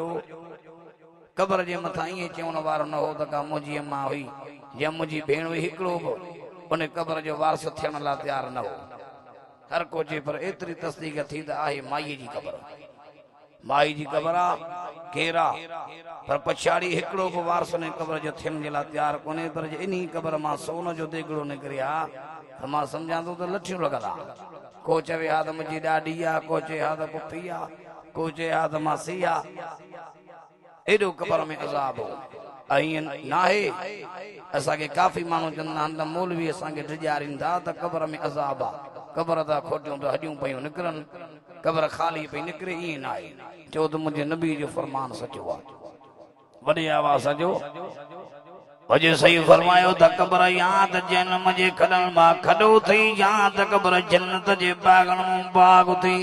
कबर जे मथां ईअं चवण वारो न हो त का मुंहिंजी अम्मा हुई या मुंहिंजी भेण हुई हिकिड़ो बि उन कबर जो वारस थियण लाइ तयारु न हो हर को जे पर एतिरी तस्दीक थी त आहे माईअ जी कबर माई जी कबर आहे केर आहे पर पछाड़ी हिकिड़ो बि वारस ने कबर जो थियण जे लाइ तयारु कोन्हे पर इन कबर मां सोन जो देगड़ो निकिरे आहे त मां सम्झां थो त लठियूं लॻल आहे को चवे हा त मुंहिंजी ॾाॾी आहे को चए हा त पुफी आहे को चए हा त मासी आहे एॾो कबर में अज़ाब हो ऐं ईअं नाहे असांखे काफ़ी माण्हू चवंदा आहिनि त मौलवी असांखे ॾिॼारींदा त कबर में अज़ाब आहे कबर था खोटियूं त हॾियूं पयूं निकिरनि कबर ख़ाली पई निकिरे ईअं न आहे चओ त मुंहिंजे नबी जो फरमान सचो आहे वॾे आवाज़ जो अॼु सही फरमायो त कबर या त जनम जे खॾण मां खॾो थी या त कबर जन्नत जे बागण मां बाग थी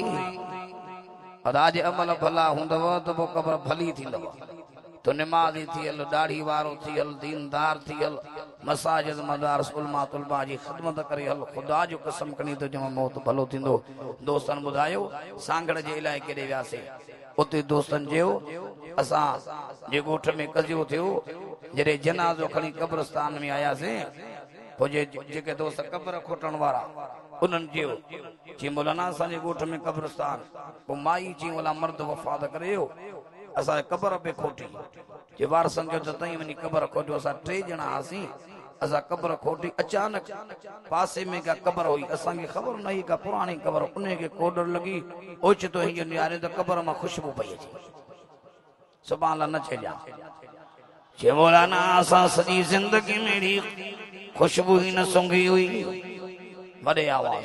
अदा जे अमल भला हूंदव त पोइ कबर भली थींदव तो निमाज़ी थी हल दाढ़ी वारो थी हल दीनदार थी हल मसाजिद मदारस उलमा तुलबा जी ख़िदमत करे हल खुदा जो कसम खणी तो जमा मौत भलो थींदो दोस्तन ॿुधायो सांगड़ जे इलाइक़े ॾे वियासीं उते दोस्तन जो असां जे ॻोठ में कजियो थियो जॾहिं जनाज़ो खणी कब्रस्तान में आयासीं पोइ जेके दोस्त कब्र खोटण वारा उन्हनि जो चई मौलाना असांजे ॻोठ में कब्रस्तान पोइ माई चई वाला मर्द वफ़ाद करे असां कबर पे खोटी जे वारसन जो त तई वञी कबर खोटियो असां 3 ॼणा आसीं असां कबर खोटी अचानक पासे में का कबर हुई असांखे ख़बर न हुई का पुराणी कबर उन खे कोडर लगी ओचितो हीअं निहारे त कबर मां खुशबू पई अचे सुभाणे अल्लाह न चइजा जे मौलाना असां सॼी ज़िंदगी में अहिड़ी खुशबू ही न सूंघी हुई वॾे आवाज़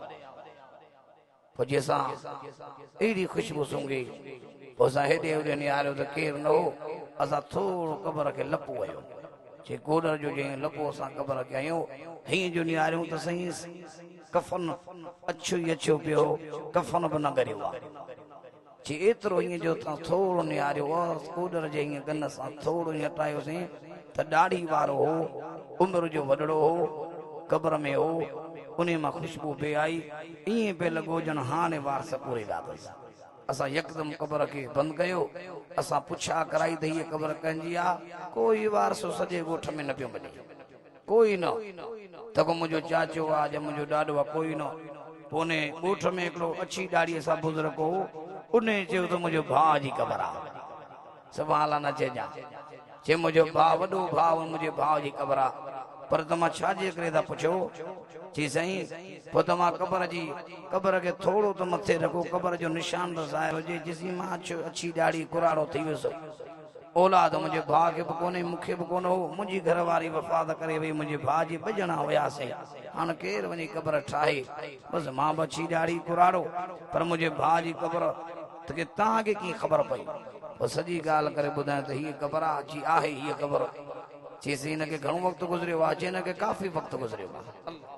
पोइ असां अहिड़ी खुशबू सूंघी पोइ असां हेॾे होॾे निहारियो त केरु न हो असां थोरो कबर खे लपो वियो जे कोडर जो जंहिं लपो असां कबर खे आहियूं हीअं जो निहारियूं त सही कफन अच्छो ही अच्छो पियो कफन बि न करियो आहे जी एतिरो ईअं जो तव्हां थोरो निहारियो कूडर जे ईअं गन सां थोरो ईअं हटायोसीं त ॾाढ़ी वारो हो उमिरि जो वॾड़ो हो क़ब्र में हो उन मां ख़ुशबू पे आई ईअं पे लॻो ॼण हाणे वारस पूरे रातसि असां यकदम क़ब्र खे बंदि कयो असां पुछा कराई त हीअ क़ब्र कंहिंजी आहे कोई वारसो सॼे ॻोठ में न पियो मिले कोई न त को मुंहिंजो चाचो आहे या मुंहिंजो ॾाॾो आहे कोई न पोइ उन ॻोठ में हिकिड़ो अछी ॾाढ़ीअ सां बुज़ुर्ग हो उन चयो त मुंहिंजो भाउ जी क़ब्र आहे सुभाणे न चइजांइ जे मुंहिंजो भाउ वॾो भाउ मुंहिंजे भाउ जी क़ब्र आहे पर तव्हां छाजे करे था पुछो जी साईं पोइ तव्हां क़ब्र खे थोरो त मथे रखो क़ब्र जो निशान त ज़ाहिर हुजे जेसीं मां अछी ॾाढ़ी कुराड़ो थी वियुसि औलाद मुंहिंजे भाउ खे बि कोन्हे मूंखे बि कोन हो मुंहिंजी घरवारी वफ़ाद करे वई मुंहिंजे भाउ जी ॿ ॼणा हुयासीं हाणे केरु वञी क़ब्र ठाहे बसि मां बि अछी ॾाढ़ी कुराड़ो पर मुंहिंजे भाउ जी क़ब्र त की तव्हांखे कीअं ख़बर पई पोइ सॼी ॻाल्हि करे ॿुधायां त हीअ क़ब्र आहे हीअ क़ब्र चईसीं हिनखे घणो वक़्तु गुज़रियो आहे चई हिनखे काफ़ी वक़्तु गुज़रियो आहे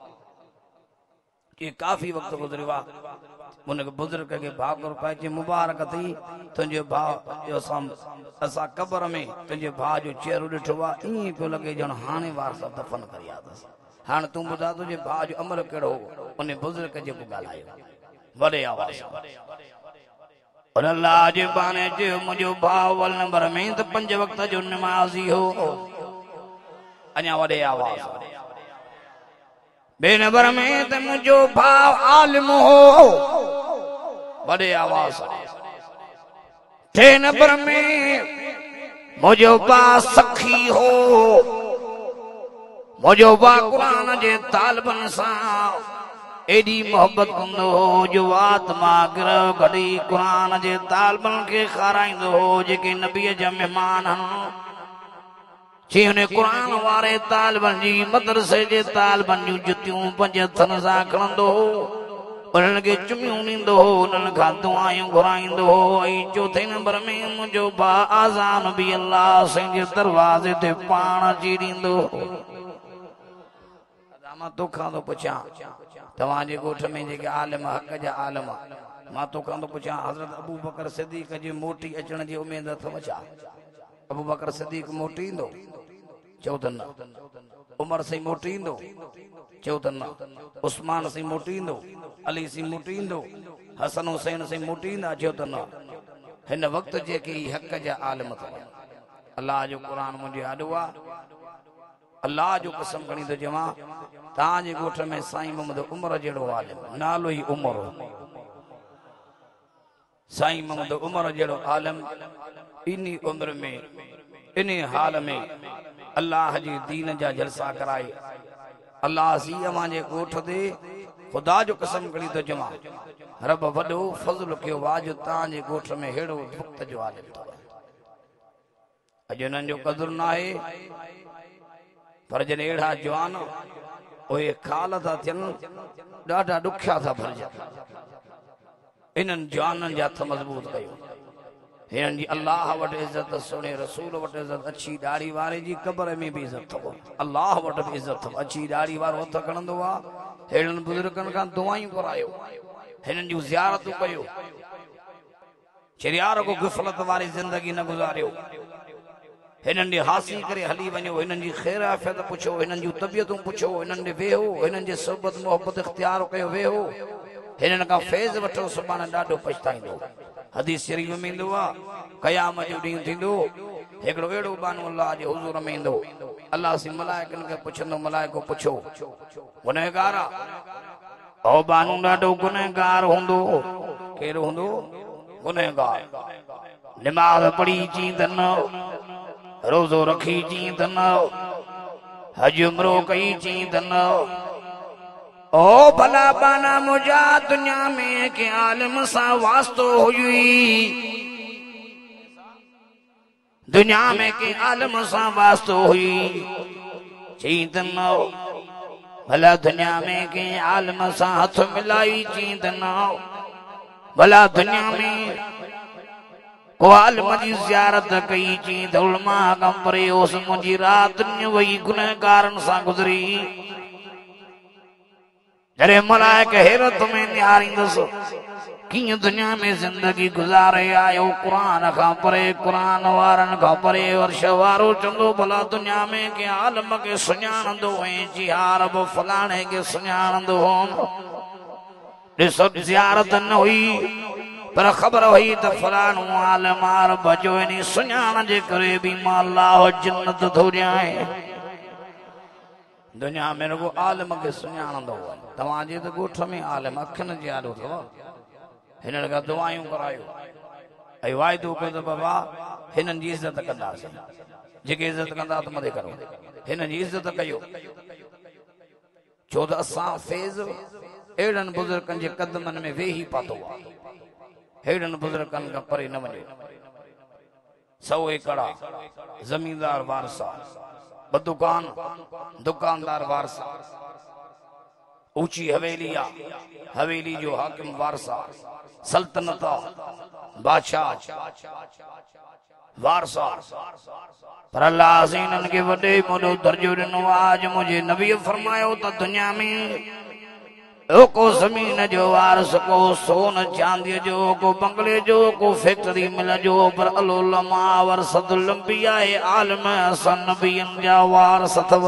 काफ़ी वक़्तु गुज़रियो आहे उनखे बुज़ुर्ग खे भाकुर पाए चई मुबारक थी तुंहिंजे भाउ जो असां क़ब्र में तुंहिंजे भाउ जो चेहरो ॾिठो आहे ईअं पियो लॻे ॼण हाणे वारस दफ़न करे आयसि हाणे तूं ॿुधा तुंहिंजे भाउ जो अमल कहिड़ो हो उन बुज़ुर्ग जेको ॻाल्हायो वॾे आवाज़ और अल्लाह जे बाने चयो मुंहिंजो भाउ वल नंबर में त 5 वक़्त जो नमाज़ी हो अञा वॾे आवाज़ बे नंबर में त मुंहिंजो भाउ आलिम हो वॾे आवाज़ 3 नंबर में मुंहिंजो भाउ सखी हो मुंहिंजो भाउ क़ुरान जे तालिबनि सां एडी मोहब्बत कंदो हो जो आत्मा गिरह घड़ी क़ुरान जे तालिबनि खे खाराईंदो हो जेके नबीअ जा महिमान जी उन क़ुरान वारे तालिबनि जी मदरसे जे तालिबनि जूं जुतियूं 5 हथनि सां खणंदो हो उन्हनि खे चुमियूं ॾींदो हो उन्हनि खां दुआयूं घुराईंदो हो ऐं 4 नंबर में मुंहिंजो भाउ आज़ान बि अल्लाह जे दरवाज़े ते पाण अची ॾींदो हो मां तोखां थो पुछां तव्हांजे ॻोठ में जेके आलिम हक़ जा आलिम मां तोखां थो पुछां हज़रत अबू बकर सिद्दीक़ जी मोटी अचण जी उमेद अथव छा अबू बकर सिद्दीक़ मोटी ईंदो चओ त न उमर साईं मोटी ईंदो चओ त न उस्मान साईं मोटी ईंदो अली साईं मोटी ईंदो हसन हुसैन साईं मोटी ईंदा चओ त न हिन वक़्तु जेके हक़ जा आलिम अथव अल्लाह जो क़ुर मुंहिंजे आॾो आहे अल्लाह जो कसम खणी थो चवां तव्हांजे ॻोठ में साईं मोहम्मद उमर जहिड़ो आलिम नालो ई उमर साईं मोहम्मद उमर जहिड़ो आलिम इन उम्र में इन हाल में अल्लाह जी दीन जा जलसा कराए अल्लाह सी अमांजे ॻोठ ते खुदा जो कसम खणी थो चवां रब वॾो फज़ल कयो आहे जो तव्हांजे ॻोठ में अहिड़ो वक़्त जो आलिम अथव अॼु उन्हनि जो क़दुरु न आहे पर जॾहिं अहिड़ा जवान उहे खाल था थियनि ॾाढा ॾुखिया था भरजनि इन्हनि जवाननि जा हथ मज़बूत कयो हिननि जी अल्लाह वटि इज़त सुहिणे रसूल वटि इज़त अछी ॾाढ़ी वारे जी क़ब्र में बि इज़त अथव अल्लाह वटि बि इज़त अथव अछी ॾाढ़ी वारो हथ खणंदो आहे अहिड़नि बुज़ुर्गनि खां दुआयूं करायो हिननि जूं ज़ियारतूं कयो चरियार को ग़फ़लत वारी ज़िंदगी न गुज़ारियो हिननि ॾे हासी करे हली वञो हिननि जी ख़ैर आफ़ियत पुछो हिननि जूं तबियतूं पुछो हिननि ॾे वेहो हिननि जे सोबत मोहब्बत इख़्तियार कयो वेहो हिननि खां फैज़ वठो सुभाणे ॾाढो पछताईंदो हदीस शरीफ़ में ईंदो आहे क़यामत जो ॾींहुं थींदो हिकिड़ो अहिड़ो बानो अल्लाह जे हुज़ूर में ईंदो अल्लाह सी मलाइकनि खे पुछंदो मलाइको पुछो गुनहगार ओ बानो ॾाढो गुनहगार हूंदो केरु हूंदो गुनहगार नमाज़ पढ़ी चींदन रोज़ो रखी चींदन हज उमरो कई चींदन ओ भला बाना मुझा दुनिया में के आलिम सा वास्तो हुई दुनिया में के आलिम सा वास्तो हुई चींदन भला दुनिया में के आलिम सा हथ मिलाई चींदन भला दुनिया में को आलिम जी ज़ियारत कई चींद उलमा खां परे उस मुंहिंजी रात वही गुनहगारनि सां गुज़री जरे मलाइक हैरत में निहारींदसि कि दुनिया में जिंदगी गुजारे आयो कुरान खां परे कुरान वारन खां परे वर्ष वारो चंदो भला दुनिया में के आलम के सुञाणंदो ऐं जिहार बि फलाणे के सुञाणंदो ॾिसो ज़ियारत न हुई पर ख़बर हुई त फलाणो आलम आर बजो इन सुञाण जे करे भी मां अल्लाह जन्नत थो ॾियां दुनिया में रुगो आलम के सुञाणंदो तव्हांजे त ॻोठ में आलम अखियुनि जे आॾो अथव हिननि खां दुआयूं करायो ऐं वाइदो कयो त बाबा हिननि जी इज़त कंदासीं जेके इज़त कंदा त मदे करो हिननि जी इज़त कयो छो त असां फैज़ अहिड़नि बुज़ुर्गनि जे कदमनि में वेही पातो आहे अहिड़नि बुज़ुर्गनि खां परे न वञे 100 एकड़ ज़मीनदार वारसा ब दुकानदार वारसा ऊंची हवेली हवेली जो हाकिम वारसा सल्तनत बादशाह वारसा पर अल्लाह इन्हनि खे वॾे मोॾो दर्जो ॾिनो आज मुझे नबी फरमायो त दुनिया में को जमीन जो वारस को सोन चांदी जो को बंगले जो को फैक्ट्री मिल जो पर अलुलमा वरसतुल अंबिया आलम सन नबियन जा वारस अथव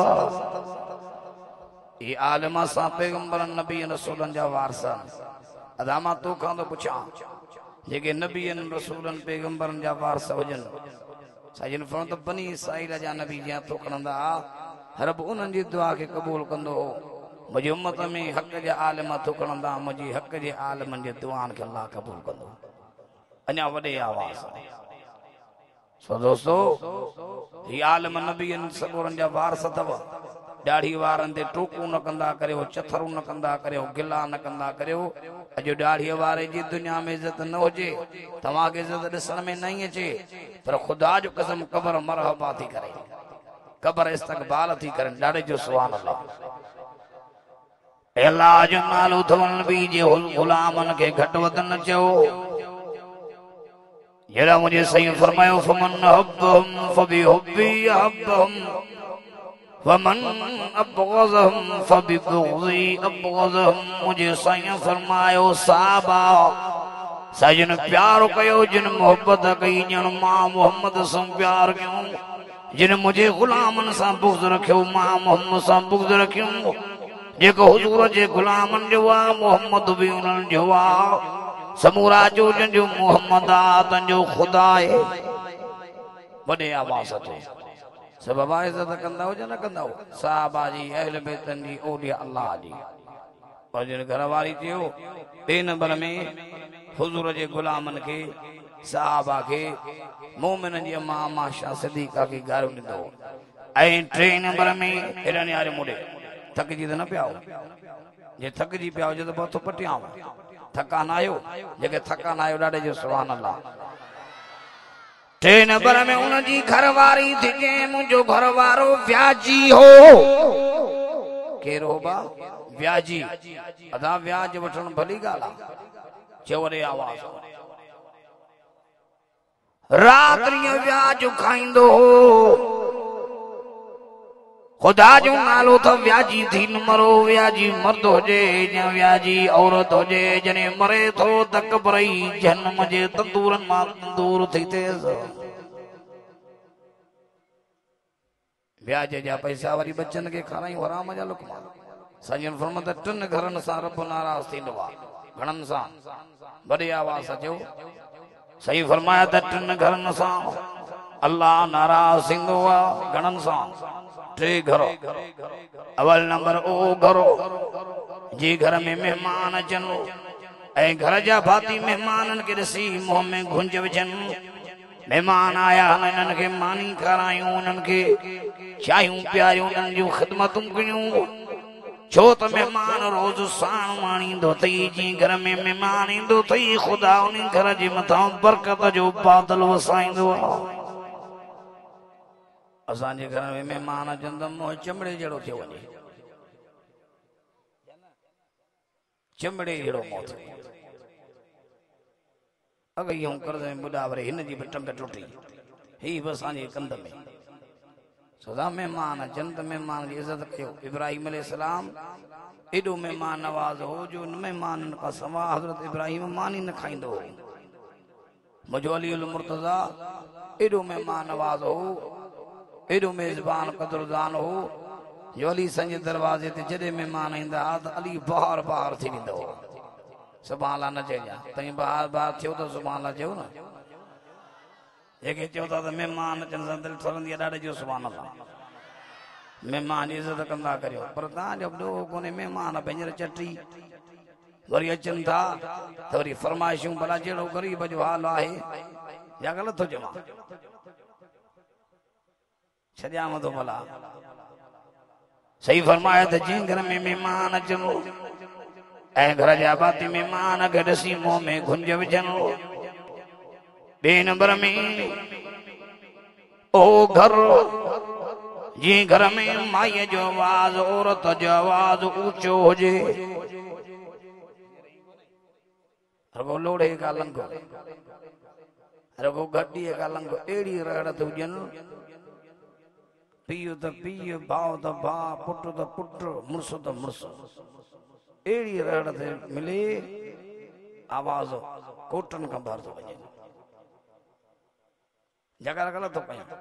ये आलम सा पैगंबर नबी रसूलन जा वारस अदा मां तो खां तो पुछां जेके नबीन रसूलन पैगंबरन जा वारस हुजन साजन फरन त बनी इसराइल जा नबी जा तो खणंदा रब उन्हनि जी दुआ खे क़बूल कंदो मुझे उम्मत में हक जे आलम तो खणंदा मुझे हक जे आलमन जे दुआन खे अल्लाह क़बूल कंदो अञा वॾे आवाज़ सो दोस्तो ही आलम नबीन सगोरन जा वारस अथव दाढ़ी वारन ते टोकू न कंदा करियो चथरू न कंदा करियो गिला न कंदा करियो अॼु दाढ़ीअ वारे जी दुनिया में इज़त न हुजे तव्हांखे इज़त ॾिसण में न अचे पर ख़ुदा जो कसम क़बर मरहबा थी करे क़बर इस्तक़बाल थी करे ॾाढे जो सुभान अल्लाह अल्लाह जो नालो थवन भी जे गुलामन के घट वध न चयो जरा मुझे सही फरमायो फमन हब्बहुम फबिहुब्बी हब्बहुम वमन अबगज़हुम फबिबुग़ज़ी अबगज़हुम मुझे सही फरमायो साहबा सजन प्यार कयो जिन मोहब्बत कई जन मां मोहम्मद से प्यार कयो जिन मुझे गुलामन सा बुग़्ज़ रखियो मां मोहम्मद सा बुग़्ज़ रखियो जेको हुजूर जे गुलामन जो आ मोहम्मद भी उन्हनि जो आ समूरा जो जो मोहम्मद आ तंजो खुदा है वॾे आवाज़ अचे सब बाबा इज़त कंदा हो न कंदा हो साहबा जी अहल बैतन जी औलिया अल्लाह जी और जिन घर वारी थियो 2 नंबर में हुजूर जे गुलामन के साहबा के मोमिन जी मां माशा सिद्दीका के गारो ॾिनो ऐं 3 नंबर में हेॾनि यारे मुड़े थकजी तो न पिया जे थकजी पिया हुजे तो बहुत पटिया थकान आयो जेके थकान आयो ॾाढे जो सुभान अल्लाह 3 नंबर में उनजी घरवारी थी जे मुंहिंजो घरवारो व्याजी हो केर हो बा व्याजी अदा व्याज वठण भली ॻाल्हि आहे चवरे आवाज़ रात्रि व्याज खाईंदो हो खुदा जो नालो तो व्याजी थी न मरो व्याजी मर्द होजे या व्याजी औरत होजे जने मरे थो त कबरई जन्म जे तंदूरन मां तंदूर थी तेज व्याज जा पैसा वरी बच्चन के खाराई हराम जा लुकमा सजन फरमत 3 घरन सा रब नाराज थींदो आहे घणन सा वॾी आवाज़ अचो सही फरमाया त 3 घरन सा अल्लाह नाराज थींदो आहे घणन सा 3 घर अवल नंबर ओ घरो जी घर में मेहमान अचन ऐं घर जा भाती मेहमानन के ॾिसी मुंह में घुंज विझन मेहमान आया इन्हनि खे मानी खारायूं उन्हनि खे चायूं पियारियूं उन्हनि जूं ख़िदमतूं कयूं छो त मेहमान रोज साण माणींदो अथई जीअं घर में मेहमान ईंदो अथई ख़ुदा उन घर जे मथां बरकत जो बादल वसाईंदो आहे असांजे घर में मेहमान अचनि त मोह चमड़े जहिड़ो थियो वञे चमड़े जहिड़ो मोह थियो अगरि यूं कर्ज़ में ॿुॾा वरी हिन जी बि टंग टुटी ही बि असांजे कंध में सदा मेहमान अचनि त मेहमान जी इज़त कयो इब्राहिम अलैहिस्सलाम एडो मेहमान नवाज हो जो मेहमान का सवा हजरत इब्राहिम मान ही न खाइंदो मुझो अली उल मुर्तजा एडो मेहमान नवाज हो एडो मेजबान कदरदान हो जो अली संजे दरवाजे ते जडे मेहमान इंदा त अली बाहर बाहर थी विंदो सुभान अल्लाह न चइजा तई बाहर बाहर थियो तो सुभान अल्लाह चयो न जेके चयो त मेहमान अचन सां दिल ठरंदी ॾाढे जो सुभान अल्लाह मेहमान इज्जत कंदा करियो पर तव्हां जो ॿियो कोन्हे मेहमान हींअर चटी वरी अचनि था त वरी फरमाइशूं भला जहिड़ो ग़रीब जो हाल आहे या ग़लति थो चवां छॾियांव थो भला सही फरमाया त जंहिं घर में मेहमान अचनि ऐं घर जा भाती मेहमान खे ॾिसी मुंहं में घुंज विझनि ॿिए नंबर में ओ घर जी घर में माईअ जो आवाज़ औरत जो आवाज़ ऊंचो हुजे रगो लोड़े का लंघो रगो गड्डीअ का लंघो अहिड़ी रहड़त हुजनि पीउ त पीउ भाउ त भाउ पुट त पुट मुड़ुस त मुड़ुस अहिड़ी रहड़त मिले आवाज़ कोटनि खां ॿाहिरि थो वञे जॻह ग़लति थो कयां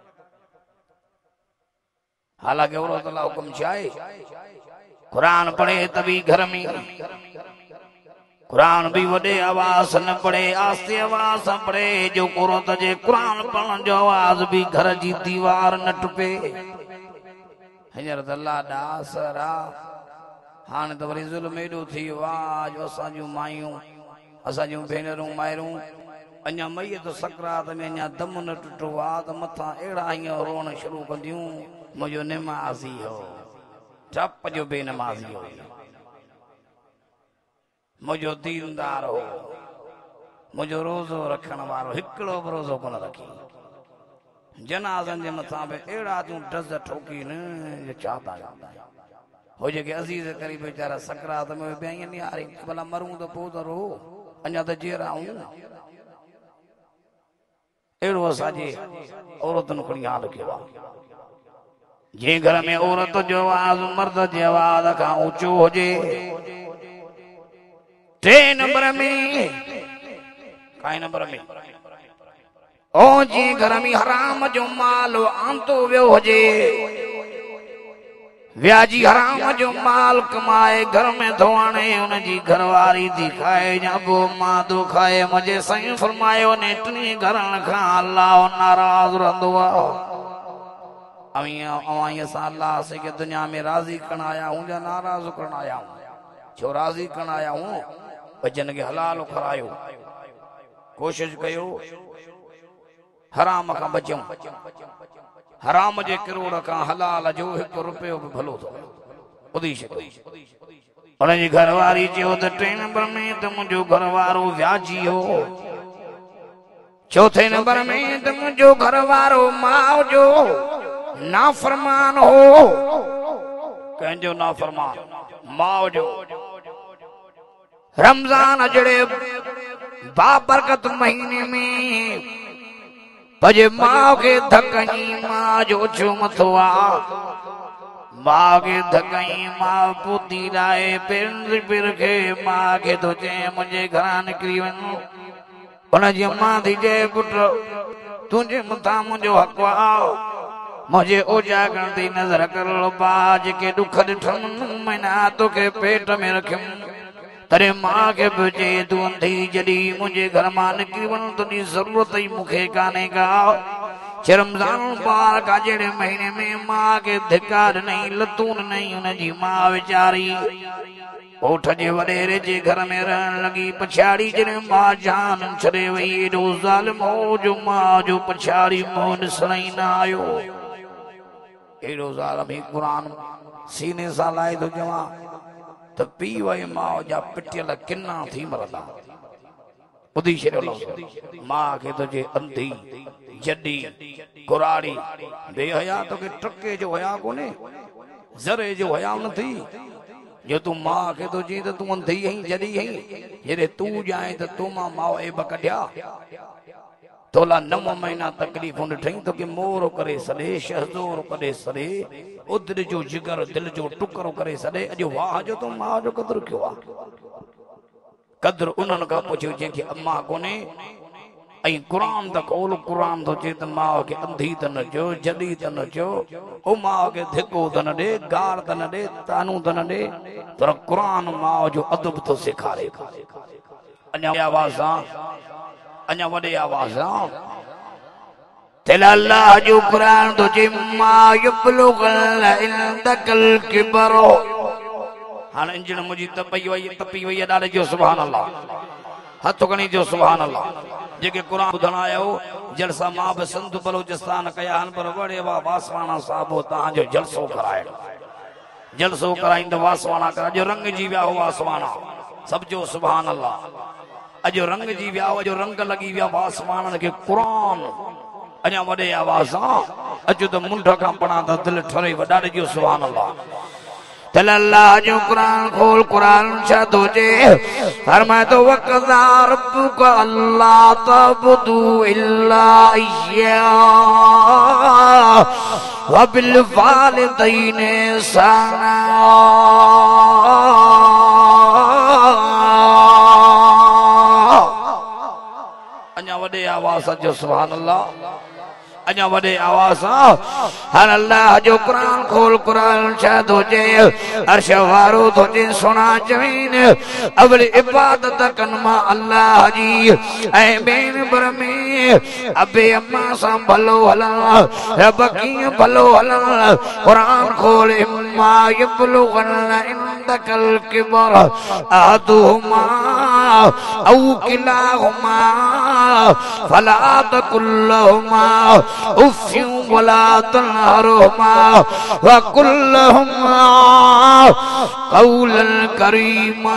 हालांकि औरत अल्लाह हुकुम चाहे कुरान पढ़े तभी घर में कुरान भी वडे आवाज न पढ़े आस्ते आवाज सां पढ़े जो औरत जे कुरान पढ़ण जो आवाज भी घर जी दीवार न टुपे हींअर त अल्लाह ॾासर हाणे त वरी ज़ुल्म एॾो थी वियो आहे जो असां जूं मायूं असां जूं भेनरूं माइरूं अञा मईअ त सकरात में अञा दम न टुटो आहे त मथां अहिड़ा हीअं रोअण शुरू कंदियूं मुझो नमाज़ी हो टप जो बेनमाज़ी हो मुझो दीनदार हो मुझो रोज़ो रखण वारो हिकिड़ो बि रोज़ो कोन रखी जनाज़नि जे मथां बि अहिड़ा तूं डज़ ठोकी न जो छा था हो जेके अज़ीज़ करीब वीचारा सकरात में पिया ईअं निहारी भला मरूं त पोइ त रो अञा त जेराऊं अहिड़ो असांजे औरतुनि खणी हाल कयो आहे जे घर में औरत जो आवाज़ मर्द जे आवाज़ खां ऊंचो हुजे टे नंबर में काई नंबर में ओ जे घर में हराम जो माल आंतो वियो हुजे व्याजी हराम जो माल कमाए घर में थो आणे उनजी घरवारी थी खाए या पोइ मां थो खाए मुंहिंजे साईं फरमायो ने टिनी घरनि खां अल्लाह नाराज़ रहंदो आहे असां अल्लाह के दुनिया में राज़ी करण आया हूं या नाराज़ करण आया हूं छो राज़ी करण आया हूं बचन के हलाल खारायो कोशिश कयो हराम खां बचूं हराम जे किरोड़ खां हलाल जो 1 रुपयो भी भलो थो ॿुधी छॾो उनजी घरवारी चयो त 3 नंबर में त मुंहिंजो घरवारो व्याजी हो चौथे नंबर में त मुंहिंजो घरवारो माउ जो नाफरमान हो कंहिंजो नाफरमान माउ जो रमजान जड़े बाबरकत महीने में पजे मां के धकई मां जो छो मथो आ मां के धकई मां पुती लाए पिर के मां के तो जे मुझे घरां निकरी वन उन जी अम्मा थी जे पुट तुझे मथा मुझो हक आ मुझे उजागण थी नजर कर पा जेके दुख ॾिठम महीना तोखे पेट में रखियम तरे मां के बचे तू अंधी जडी मुझे घर मां निकरी वन तुझी जरूरत ही मुखे काने का रमजान पार का जेड़े महीने में मां के धिकार नहीं लतून नहीं उनजी मां बेचारी ओठ जे वडेरे जे घर में रहन लगी पछाड़ी जने मां जान छड़े वई एडो जालिम हो जो मां जो पछाड़ी मोन सणई ना आयो एडो जालिम ही कुरान सीने सा लाए तो जवा त पी वई मां जा पिटियल किन्ना थी मरदा ॿुधी छॾियो मां खे तुझे अंधी जडी कुराड़ी बेहया तोखे टके जो हया कोने ज़रे जो हया न थी जो तू मां खे तो जी त तू अंधी हई जडी हई जेरे तू जाए त तू मां माओ ए बकड्या तोला 9 महीना तकलीफ़ ॾिठई तो कि मोर करे सॾे शहज़ोर करे सॾे उदर जो जिगर दिल जो टुकड़ो करे सॾे अॼु वाह जो तो मां जो क़दुरु कयो आहे कदर उन्हनि खां पुछियो जंहिंखे अम्मा कोन्हे ऐं क़ुरान त खोल क़ुरान थो चए त माउ खे अंधी त न चयो जॾी त न चयो ओ माउ खे धिको त न ॾे गार त न ॾे तानू त न ॾे पर क़ुरान माउ जो अदब थो सेखारे अञा आवाज़ सां अञा वॾे आवाज़ सां तिल अल्लाह जो क़ुरान थो चए मा यबलुगल इंदकल किबरो हाणे इंजण मुंहिंजी तपी वई ॾाढे जो सुभान अल्लाह हथ खणी जो सुभान अल्लाह जेके क़ुरान ॿुधण आया हो जलसा मां बि सिंध बलोचिस्तान कया आहिनि पर वड़े वा वासवाणा साहिब तव्हांजो जलसो कराए जलसो कराईंदो वासवाणा कर अॼु रंग जी विया हो वासवाणा सब जो सुभान अल्लाह अॼु रंग जी विया अॼु रंग लॻी विया वासवाणनि खे क़ुरान अञा वॾे आवाज़ सां अॼु त मुंड खां पढ़ा त दिलि ठरे ॾाढे जो सुभान अल्लाह तल अल्लाह जो कुरान खोल कुरान छा तो जे फरमाए तो वक़ज़ा रब्बुका अल्ला तअबुदू इल्ला इय्या व बिल वालिदैनि ihसाना अञा वॾे आवाज़ जो सुभान अल्लाह अञा वॾे आवाज़ हर अल्लाह जो कुरान खोल कुरान छा थो चए अर्श वारो थो चए सुना चवीन अवल इबादत कन मां अल्लाह जी ऐं बेन बर में अबे अम्मा सां भलो हला रब कीअं भलो हला कुरान खोल इम्मा यबलुगन इंदकल किबर अहदुहुमा औ किलाहुमा फला तकुल लहुमा उफ़्यू वला तनहरुहुमा वकुल लहुमा क़ौलन करीमा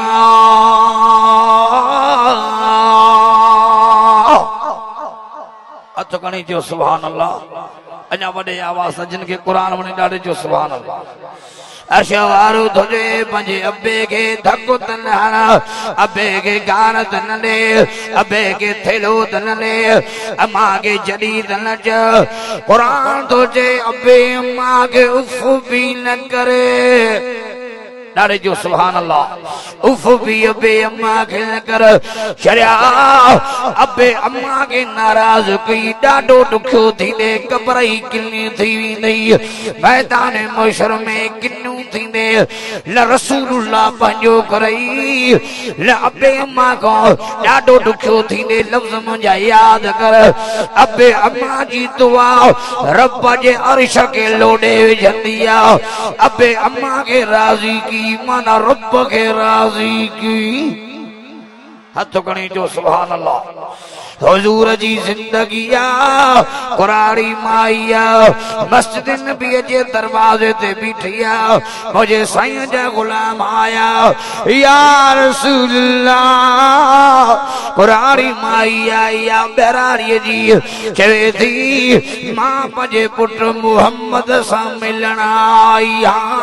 अच खणी जो सुभान अल्लाह अञा वॾे आवाज़ जिनके कुरान वणे ॾाढे जो सुभान अल्लाह अशवारो तुझे पंजे अब्बे के धक्को तन हणा अब्बे के गार तन ले अब्बे के थेलो तन ले अम्मा के जड़ी तन च कुरान तुझे अब्बे अम्मा के उफ भी न करे ॾाढे जो सुभान अल्लाह उफ भी अब्बे अम्मा के न कर शरिया अब्बे अम्मा के नाराज कई ॾाढो ॾुखियो थींदे कबरई किनी थी वेंदी मैदान मशर में किन्नू थींदे ल रसूलुल्लाह पंहिंजो करई ल अब्बे अम्मा को ॾाढो ॾुखियो थींदे लफ़्ज़ मुंहिंजा यादि कर अब्बे अम्मा जी दुआ रब जे अर्श के लोॾे विझंदी आहे अब्बे अम्मा के राज़ी की माना रब के राज़ी की हथ खणी जो सुभान अल्लाह हुजूर जी जिंदगी कुरारी माइया मस्जिद नबी जे दरवाजे ते बीठिया मुझे साईं जा गुलाम आया या रसूलल्लाह कुरारी माइया या बेरारी जी चवे थी मां पंहिंजे पुट मुहम्मद सां मिलण आई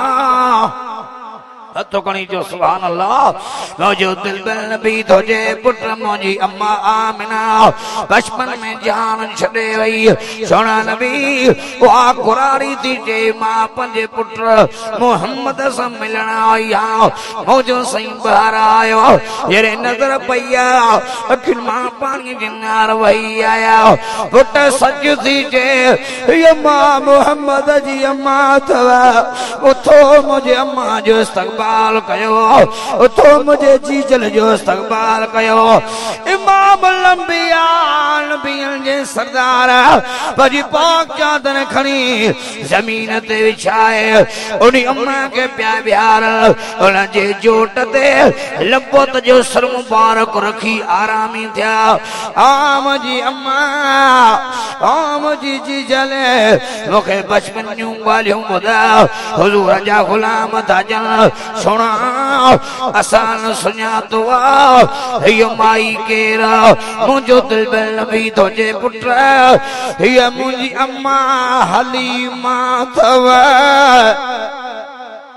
हथो खणी जो सुभान अल्लाह मुझो दिल बिल नबी तुझे पुट मुझी अम्मा आमिना बचपन में जान छड़े वई सोना नबी वा कुरारी थी जे मां पंजे पुट मोहम्मद से मिलण आई मुझो सही बाहर आयो येरे नजर पईया अखिन मां पानी जिनार वही आया पुट सज थी जे ये मां मोहम्मद जी अम्मा थवा उथो मुझे अम्मा जो इस्तक़बाल कयो उथो मुझे जीजल जो इस्तक़बाल कयो इमाम लंबिया नबियन जे सरदार पजी पाक चादर खणी जमीन ते विछाए उनी अम्मा के प्या बिहार उन जे जोट ते लबत जो सर मुबारक रखी आरामी थिया आम जी अम्मा आम जी जीजल मूंखे बचपन जूं ॻाल्हियूं ॿुधा हुजूर जा गुलाम था जन सुना आसान सुञातो हिय माई केरा मुंहिंजो दिल बिल नबी तुझे पुट हिय मुंहिंजी अम्मा हलीमा अथव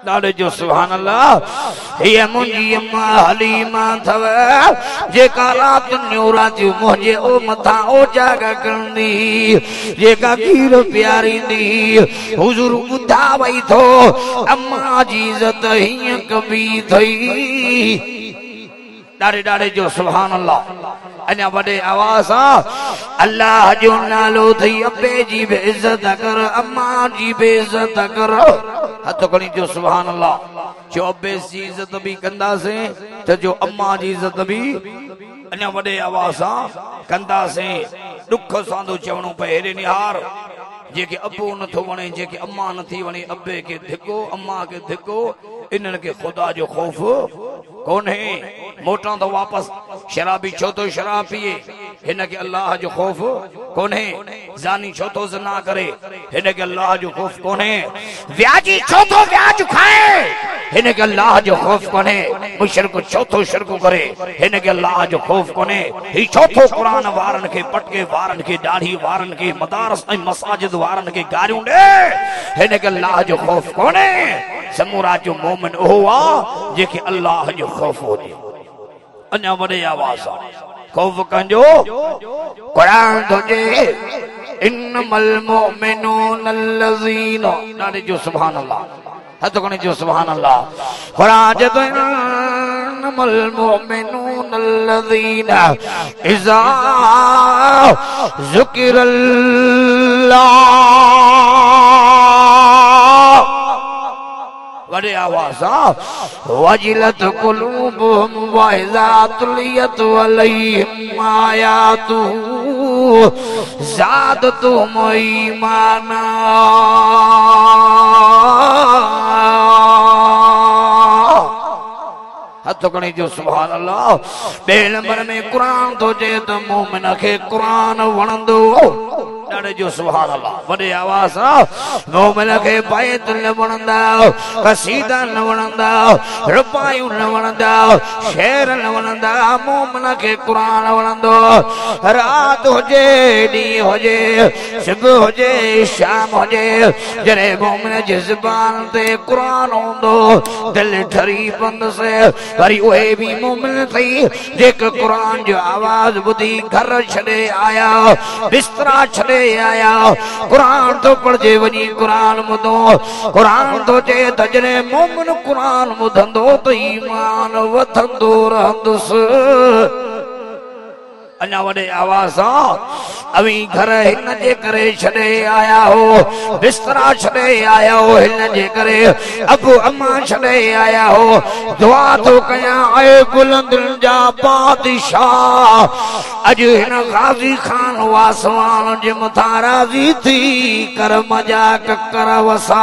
डाले जो सुभान अल्लाह ये मुंजी अम्मा हलीमा थव जेका रात न्यूरा जो मुझे ओ मथा ओ जागा करनी जेका कीर प्यारी दी हुजूर बुधा वई थो अम्मा जी इज्जत ही कभी थई डारे डारे जो सुभान अल्लाह अञा वडे आवाज़ अल्लाह जो नालो थई अब्बे जी बे इज्जत कर अम्मा जी बे इज्जत कर हथ खणी जो सुभान अल्लाह जो अब्बे जी इज्जत भी कंदासे तो जो अम्मा जी इज्जत भी अञा वडे आवाज़ कंदासे दुख सां तो चवणो पे हेरे निहार जेके अब्बो नथो वणे जेके अम्मा नथी वणे अब्बे के धिको अम्मा के धिको इन्हनि के खुदा जो खौफ कोन्हे मोटा तो वापस शराबी छो तो शराब पिए हिन के अल्लाह जो खौफ कोन्हे जानी छो तो ज़िना करे हिन के अल्लाह जो खौफ कोन्हे व्याजी छो तो व्याज खाए हिन के अल्लाह जो खौफ कोन्हे मुशरिक छो तो शिरक करे हिन के अल्लाह जो खौफ कोन्हे ही छो तो कुरान वारन के पटके वारन के दाढ़ी वारन के मदारस ऐं मसाजिद वारन के गारियूं दे हिन के अल्लाह जो खौफ कोन्हे समूरा जो मोमिन ओहो आ जेके अल्लाह जो खौफ होजे अञा वडे आवाज़ खौफ कंजो कुरान तुझे इन्नमल मुमिनून अल्लज़ीना नाले जो सुभान अल्लाह हथ खणी जो सुभान अल्लाह कुरान जो इन्नमल मुमिनून अल्लज़ीना इज़ा ज़ुकिरल्लाह बड़े आवाज़ वजिलत कुलूबुहुम व इज़ा तुलियत अलैहिम आयातु ज़ादतुहुम ईमाना हथ खणी जो सुभान अल्लाह बे नंबर में कुरान तो जे तो मोमिन खे कुरान वणंदो डाले जो सुभान अल्लाह वडे आवाज़ मोमिन खे बैत न वणंदा कसीदा न वणंदा रुपायूं न वणंदा शेर न वणंदा मोमिन खे कुरान वणंदो रात हुजे ॾींहुं हुजे सुबुह हुजे शाम हुजे जॾहिं मोमिन जी ज़ुबान ते कुरान हूंदो दिलि ठरी पवंदुसि वरी उहे बि मोमिन थई जेके कुरान जो आवाज़ ॿुधी घर छॾे आया बिस्तरा छॾे आया कुरान तो पढ़जे वनी कुरान ॿुधो कुरान तो चे त जॾहिं मोमिन कुरान ॿुधंदो त ईमान वधंदो रहंदुसि अञा वडे आवाज़ अवी घर हिन जे करे छॾे आया हो बिस्तरा छॾे आया हो हिन जे करे अबू अम्मा छॾे आया हो दुआ तो कयां ऐ बुलंदुनि जा बादशाह अॼु हिन गाज़ी खान वासवान जे मथां राज़ी थी कर मजाक कर वसा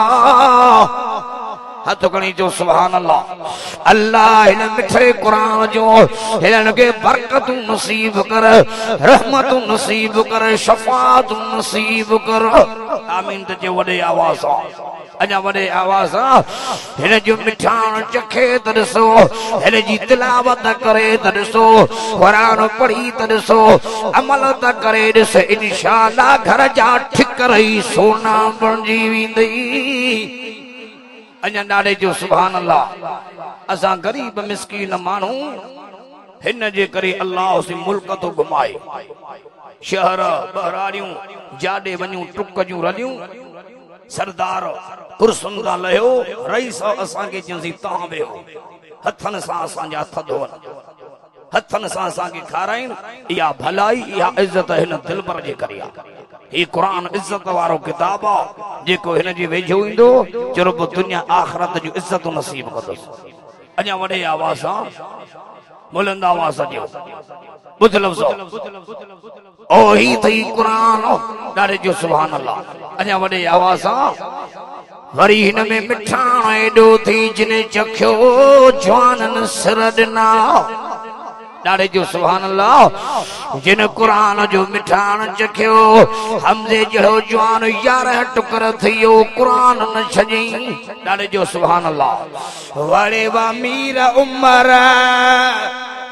हथ खणी जो सुभान अल्लाह अल्लाह हिन मिठे कुरान जो हिननि खे बरकतूं नसीब कर रहमतूं नसीब कर शफाअतूं नसीब कर आमीन ते वडे आवाज़ अञा वडे आवाज़ हिन जो मिठाण चखे त ॾिसो हिन जी तिलावत करे त ॾिसो कुरान पढ़ी त ॾिसो अमल त करे ॾिस इंशाअल्लाह घर जा ठिकर ई सोना बणजी वेंदई अञा ॾाढे जो सुभान अल्लाह असां गरीब मिस्कीन माण्हू हिन जे करे अल्लाह उसी मुल्क तो घुमाए शहर बहराड़ियूं जाॾे वञूं टुक जूं रलियूं सरदार कुर्सुनि तां लहियो रईस असांखे चयईं तव्हां वेहो हथनि सां असांजा हथ धोअनि हथनि सां असांखे खाराइनि इहा भलाई इहा इज़त हिन दिलबर जे करे आहे ही कुरान इज्जत वारो किताब आ जेको हिन जी वेझो ईंदो जो रब दुनिया आखिरत जो इज्जत नसीब कंदुसि अञा वडे आवाज़ बुलंद आवाज़ जो ॿुध लफ़्ज़ ओ ही थई कुरान ॾाढे जो सुभान अल्लाह अञा वडे आवाज़ वरी हिन में मिठाण एॾो थी जिने चखियो जवाननि सिर ॾिना ॾाढे जो सुभान अल्लाह जिन कुरान जो मिठाण चखियो हमज़े जहिड़ो जवान 11 टुकर थियो कुरान न छॾियईं ॾाढे जो सुभान अल्लाह वड़े वा मीर उमर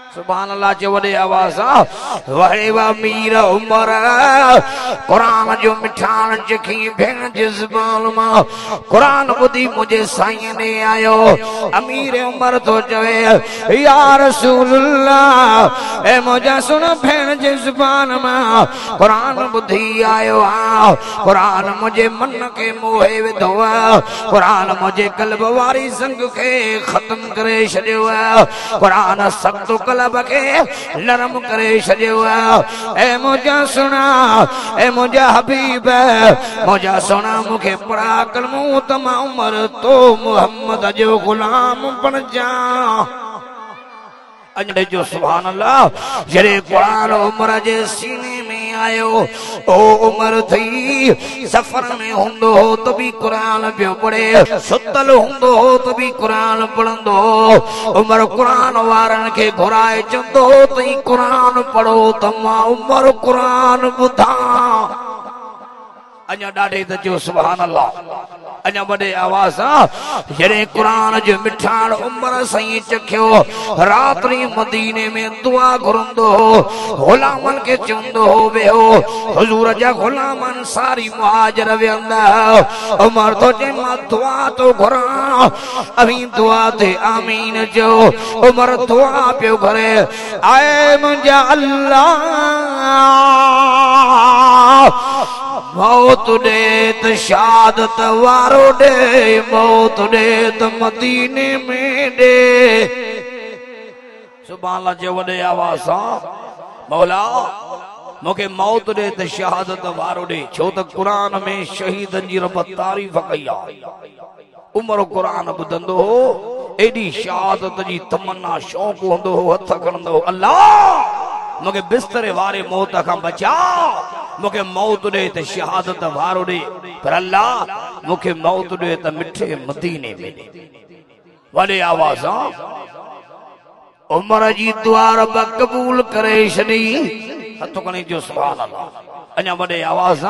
सुभान अल्लाह जे वडे आवाज वहे वा मीर उमर कुरान जो मिठान जखी भेण जे ज़बान मां कुरान बुधी मुझे साईं ने आयो अमीर उमर तो चवे या रसूल अल्लाह ए मुझे सुन भेण जे ज़बान मां कुरान बुधी आयो आ कुरान मुझे मन के मोहे विधो कुरान मुझे कल्ब वारी संग के खत्म करे छडियो कुरान सख्त कल्ब के नरम करे छडियो ए मुझे सुना ए मुझे हबीब मुझे सुना मुखे पढ़ा कलमो तमा उमर तो मोहम्मद जो गुलाम बन जा अजड़े जो सुभान अल्लाह जरे कुरान उमर जे सीने में आयो ओ उमर थी सफर में हुंदो हो तो भी कुरान पियो पढ़े सुतल हुंदो हो तो भी कुरान पढ़ंदो उमर कुरान वारन के घुराए चंदो तो कुरान पढ़ो तमा उमर कुरान बुधा अञा डाढे त जो सुभान अल्लाह अञा बड़े आवाज जरे कुरान जो मिठाण उमर सही चखियो रात्रि मदीने में दुआ घुरंदो गुलामन के चंदो हो वेहो हुजूर जा गुलामन सारी मुहाजिर वेंदा उमर तो जे मां दुआ तो घुरा अभी दुआ थे आमीन जो उमर दुआ पियो घरे आए मुंहिंजा अल्लाह मौत दे त शहादत वारो दे मौत दे त मदीने में दे सुभान अल्लाह जे वडे आवाज मौला मुखे मौत दे त शहादत वारो दे छो त कुरान में शहीदन जी रब तारीफ कई उमर कुरान बुधंदो हो एडी शहादत जी तमन्ना शौक होंदो हो हथ खणंदो अल्लाह मुखे बिस्तरे वारे मौत का बचा मुखे मौत दे ते शहादत वारो दे पर अल्लाह मुखे मौत दे ते मिठे मदीने में दे वाले आवाज उमर जी दुआ रब कबूल करे छडी हथ कणी जो सुभान अल्लाह अञा वडे आवाज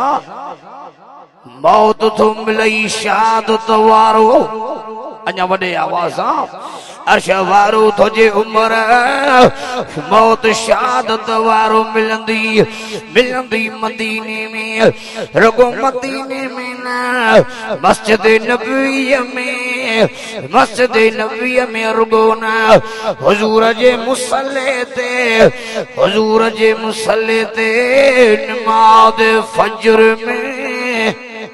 मौत तो मिलई शहादत वारो अञा वडे आवाज अर्श वारो तुझे उमर मौत शहादत वारो मिलंदी मिलंदी मदीने में रगो मदीने में ना मस्जिद नबवी में रुगो ना हुजूर जे मुसल्ले ते नमाज फजर में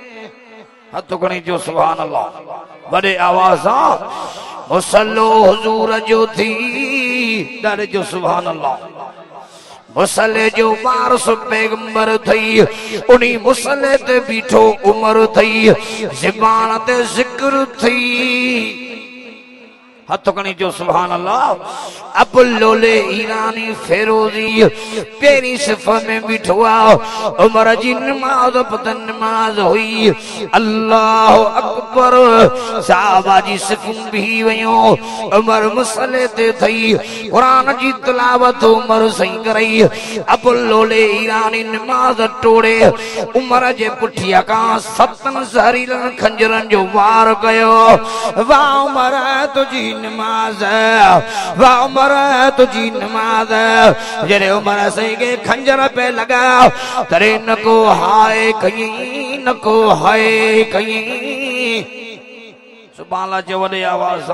हथ कणी जो सुभान अल्लाह बड़े आवाज मुसल्लो हुजूर जो थी डारे जो सुभान अल्लाह मुसल्ले जो वारस पैगंबर थई उनी मुसल्ले ते बीठो उमर थई ज़बान ते जिक्र थई हथ कणी जो सुभान अल्लाह अब लोले ईरानी फेरोजी पेरी सिफा में बिठवा उमर जी नमाज पतन नमाज हुई अल्लाह अकबर साहबा जी सिफुन भी वयो उमर मुसल्ले ते थई कुरान जी तिलावत उमर सही करई अब लोले ईरानी नमाज टोड़े उमर जे पुठिया का सतन जहरीलन खंजरन जो वार कयो वाह उमर तुझी नमाज वाह उमर तुझी नमाज जरे उमर सही के खंजर पे लगा तरे न को हाय कहीं न को हाय कहीं सुभान अल्लाह जे वडे आवाज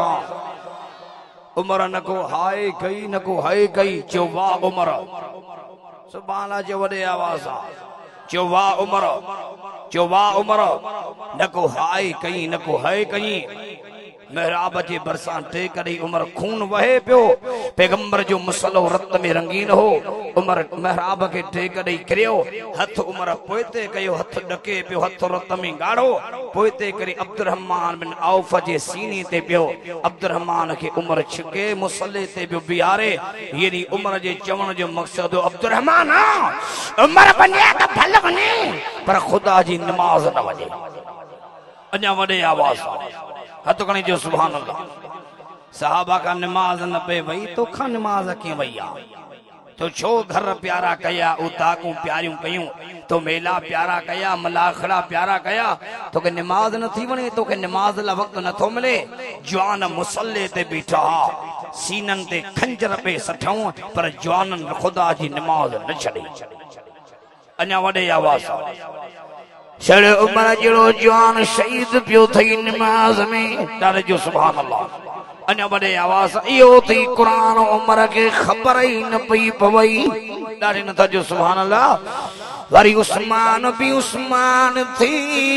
उमर न को हाय कहीं न को हाय कहीं जो वाह उमर सुभान अल्लाह जे वडे आवाज जो वाह उमर न को हाय कहीं न को हाय कहीं मेहराब जे बरसां टे कड़ी उमर खून वहे पियो पैगंबर जो मुसलो रत में रंगीन हो उमर मेहराब के टे कड़ी किरियो हथ उमर पोइते कयो हथ डके पियो हथ रत में गाढ़ो पोइते करी अब्दुर्रहमान बिन औफ जे सीने ते पियो अब्दुर्रहमान के उमर छिके मुसले ते पियो बियारे येनी उमर जे चवण जो मकसद अब्दुर्रहमान उमर बने त भल बने पर खुदा जी नमाज न वजे अञा वडे आवाज हथ कणी जो सुभान अल्लाह सहाबा का नमाज न पे वही तो खा नमाज के वैया तो छो घर प्यारा कया उताकू प्यारियों कयूं तो मेला प्यारा कया मलाखड़ा प्यारा कया तो के नमाज न थी वणे तो के नमाज ला वक्त न थो मिले जवान मुसल्ले ते बीठा सीनन ते खंजर पे सठऊं पर जवानन खुदा जी नमाज न छड़ी अञा वडे आवाज शर उमर जड़ो जवान शहीद पियो थई नमाज में तारे जो सुभान अल्लाह अञा वडे आवाज इहो थी कुरान उमर के खबर ही न पई पवई तारे न था जो सुभान अल्लाह वरी उस्मान भी उस्मान थी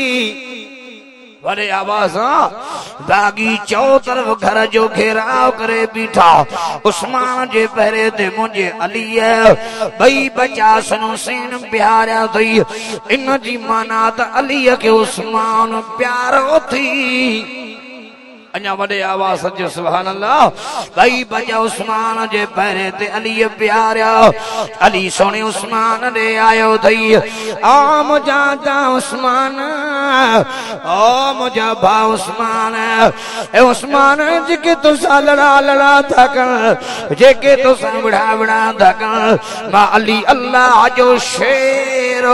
वरे आवाज बागी चौ तरफ घर जो घेराव करे बीठा उस्मान जे पहरे ते मुझे अली भई बचा सनो सेन प्यारा थी इन जी माना त अली के उस्मान प्यारो थी अञा वडे आवाज जो सुभान अल्लाह भई बचा उस्मान जे पहरे ते अली प्यारा अली सोने उस्मान दे आयो थई आ मुझा ता उस्मान ओ मुझा भा उस्मान ए उस्मान जेके तो लड़ा लड़ा था कर जेके तो बड़ा बड़ा था कर मां अली अल्लाह जो शेर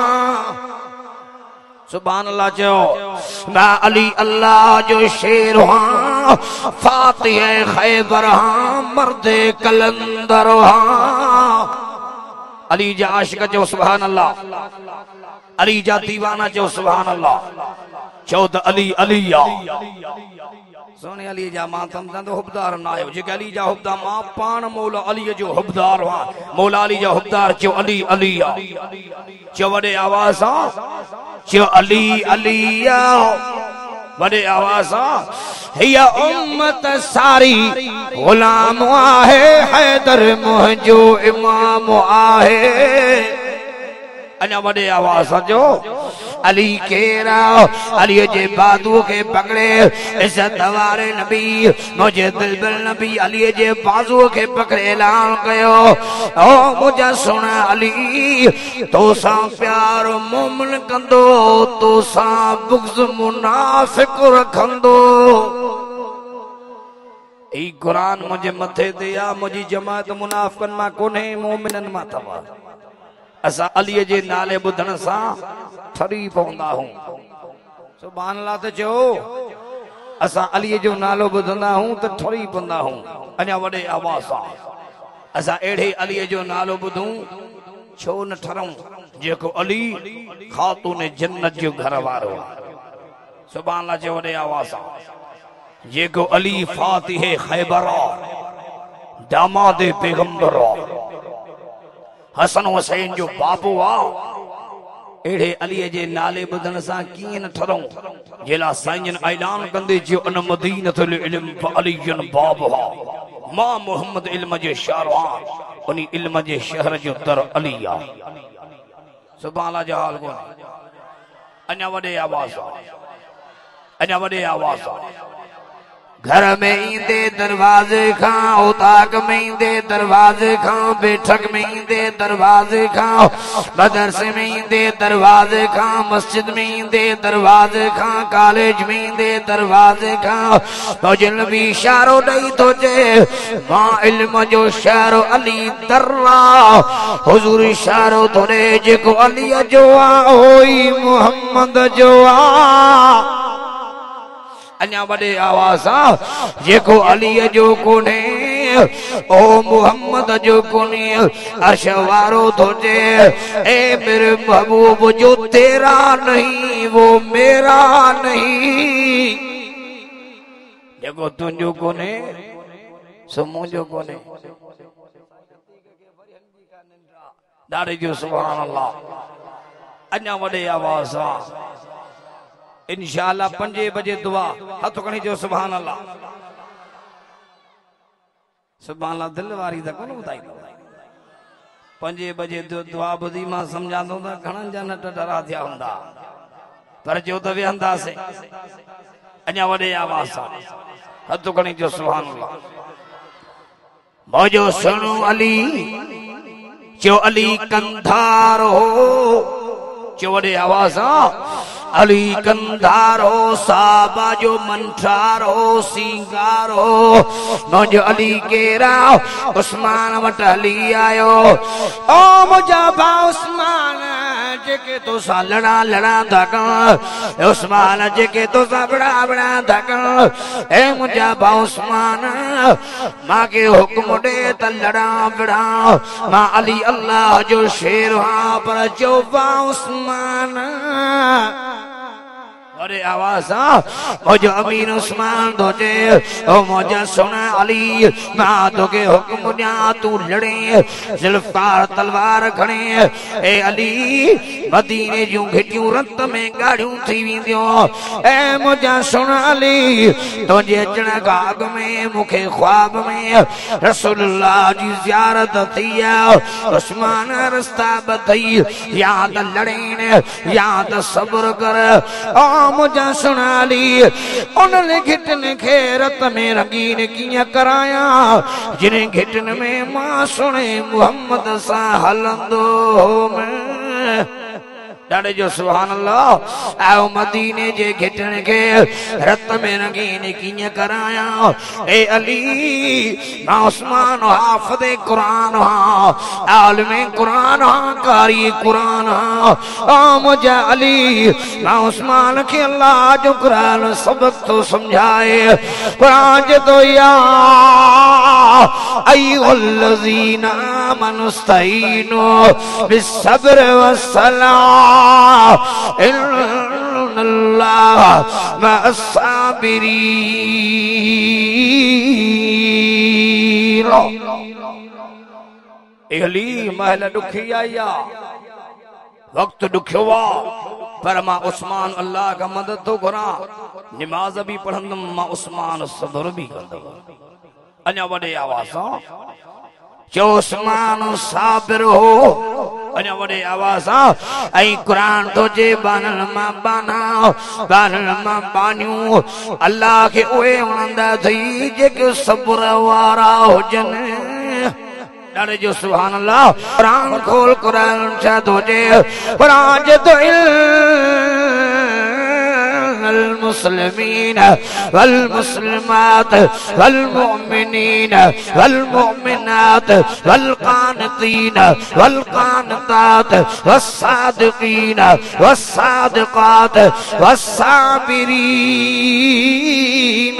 सुभान अल्लाह जो मैं अली अल्लाह जो शेर हाँ फातिह खैबर हाँ मर्दे कलंदर हाँ अली जा आशिक जो सुभान अल्लाह अली जा दीवाना जो सुभान अल्लाह चौद अली अलिया सोने अली जा मां तम तो हुबदार ना आयो जे अली जा हुबदार मां पान मौला अली जो हुबदार हुआ मौला अली जा हुबदार जो अली अलिया जो वडे आवाज जो अली अलिया वडे आवाज हिया उम्मत सारी गुलाम आहे हैदर मुंहिंजो इमाम आहे अञा वडे आवाज जो अली केरा अली जे बादू के पकड़े इज्जत वारे नबी मुझे दिलबर नबी अली जे बाजू के पकड़े ऐलान कयो ओ मुझे सुना अली तो सा प्यार मोमिन कंदो तो सा बुग़्ज़ मुनाफिक रखंदो ई कुरान मुझे मथे ते आ मुझी जमात मुनाफिकन मा कोने मोमिनन मा तवा असा अली जे नाले बुधण सा ठरी पवंदा हूं सुभान अल्लाह ते जो असा अली जो नालो बुधंदा हूं त ठरी पवंदा हूं अञा वडे आवाज सा असा एड़े अली जो नालो बुधूं छो न ठरऊं जेको अली खातून जन्नत जो घर वारो सुभान अल्लाह जे वडे आवाज सा जेको अली फातिह खैबर दामाद पैगंबर हसन हुसैन जो बाबू आ एड़े अली जे नाले बुधन सा किए न ठरऊं जेला साईं ऐलान कंदे जो अन मदीनतुल इल्म अलीजन बाबा मां मोहम्मद इल्म जे शारवान उनी इल्म जे शहर जो दर अलिया सुभान अल्लाह जो हाल कोने अञा वडे आवाज घर में ईंदे दरवाजे खां उताक में ईंदे दरवाजे खां बैठक में ईंदे दरवाजे खां मदरसे में ईंदे दरवाजे खां मस्जिद में ईंदे दरवाजे खां कॉलेज में ईंदे दरवाजे खां मुझे नबी इशारो ॾेई थो चए मां इल्म जो शहर अली दर्रा हुजूर इशारो थो ॾे जेको अलीअ जो आ ओई मुहम्मद जो आ अञा वडे आवाज जेको अली जो कोने ओ मोहम्मद जो कोने अर्श वारो थो चए ए मेरे महबूब जो तेरा नहीं वो मेरा नहीं जेको तुंहिंजो कोने सो मुंहिंजो कोने ॾाढे जो सुभान अल्लाह अञा वडे आवाज इंशाअल्लाह 5 बजे दुआ हथ खणी जो सुभान अल्लाह दिल वारी त कोन ॿुधाई 5 बजे दुआ ॿुधी मां सम्झांदो त घणनि जा नट डरा थिया हूंदा पर जो त वेहंदासीं अञा वॾे आवाज़ सां हथ खणी जो सुभान अल्लाह मौजो सुनो अली जो अली कंधार हो जो वॾे आवाज़ सां अली कंधारो साबा जो मंठारो सिंगारो मुझो अली केरा उस्मान वट हली आयो ओ मुझा भा उस्मान जेके तो सा लड़ा लड़ा तक उस्मान जेके तो सा बड़ा बड़ा तक ए मुझा बा उस्मान मां के हुक्म दे त लड़ा बड़ा मां अली अल्लाह जो शेर हां पर जो बा उस्मान अरे आवाज मुझे अमीर उस्मान दोजे ओ मुझे सुना अली मां तो के हुक्म दिया तू लड़े जुल्फकार तलवार खड़े ए अली मदीने जूं घिटियूं रत में गाड़ियूं थी विंदियो ए मुझे सुना अली तुझे अचण गाग में मुखे ख्वाब में रसूलुल्लाह जी ज़ियारत थी उस्मान रस्ता बधई या त लड़े या त सब्र कर ओ मुझा सुना ली उन्होंने घिटन खे रत में रंगीन किया कराया जिन्हें घिटन में मां सुने मोहम्मद सा हलंदो में डाले जो सुभान अल्लाह आओ मदीने जे घिटन के रत में रंगीन किया कराया ए अली मां उस्मान हाफिज़ कुरान हा आलिम कुरान हा कारी कुरान हा ओ मुझे अली मां उस्मान के अल्लाह जो कुरान सबक तो समझाए कुरान जे तो या अय्युहल्लज़ीना आमनुस्तईनु बिस्सब्र वस्सलाह इन्नल्लाह मअस्साबिरीन अली महल दुखी आया वक्त दुखियो पर मां उस्मान अल्लाह का मदद तो घुरा नमाज भी पढ़ंदम मां उस्मान सब्र भी कंदम अञा वडे आवाज जो उस्मान साबिर हो अञा वडे आवाज आई कुरान तो जे बानल मां बानियूं अल्लाह के ओए वणंदा थई जेके सब्र वारा हुजन डाले जो सुभान अल्लाह कुरान खोल कुरान छा दोजे कुरान जे तो المسلمين والمسلمات والمؤمنين والمؤمنات والقانتين والقانتات والصادقين والصادقات والصابرين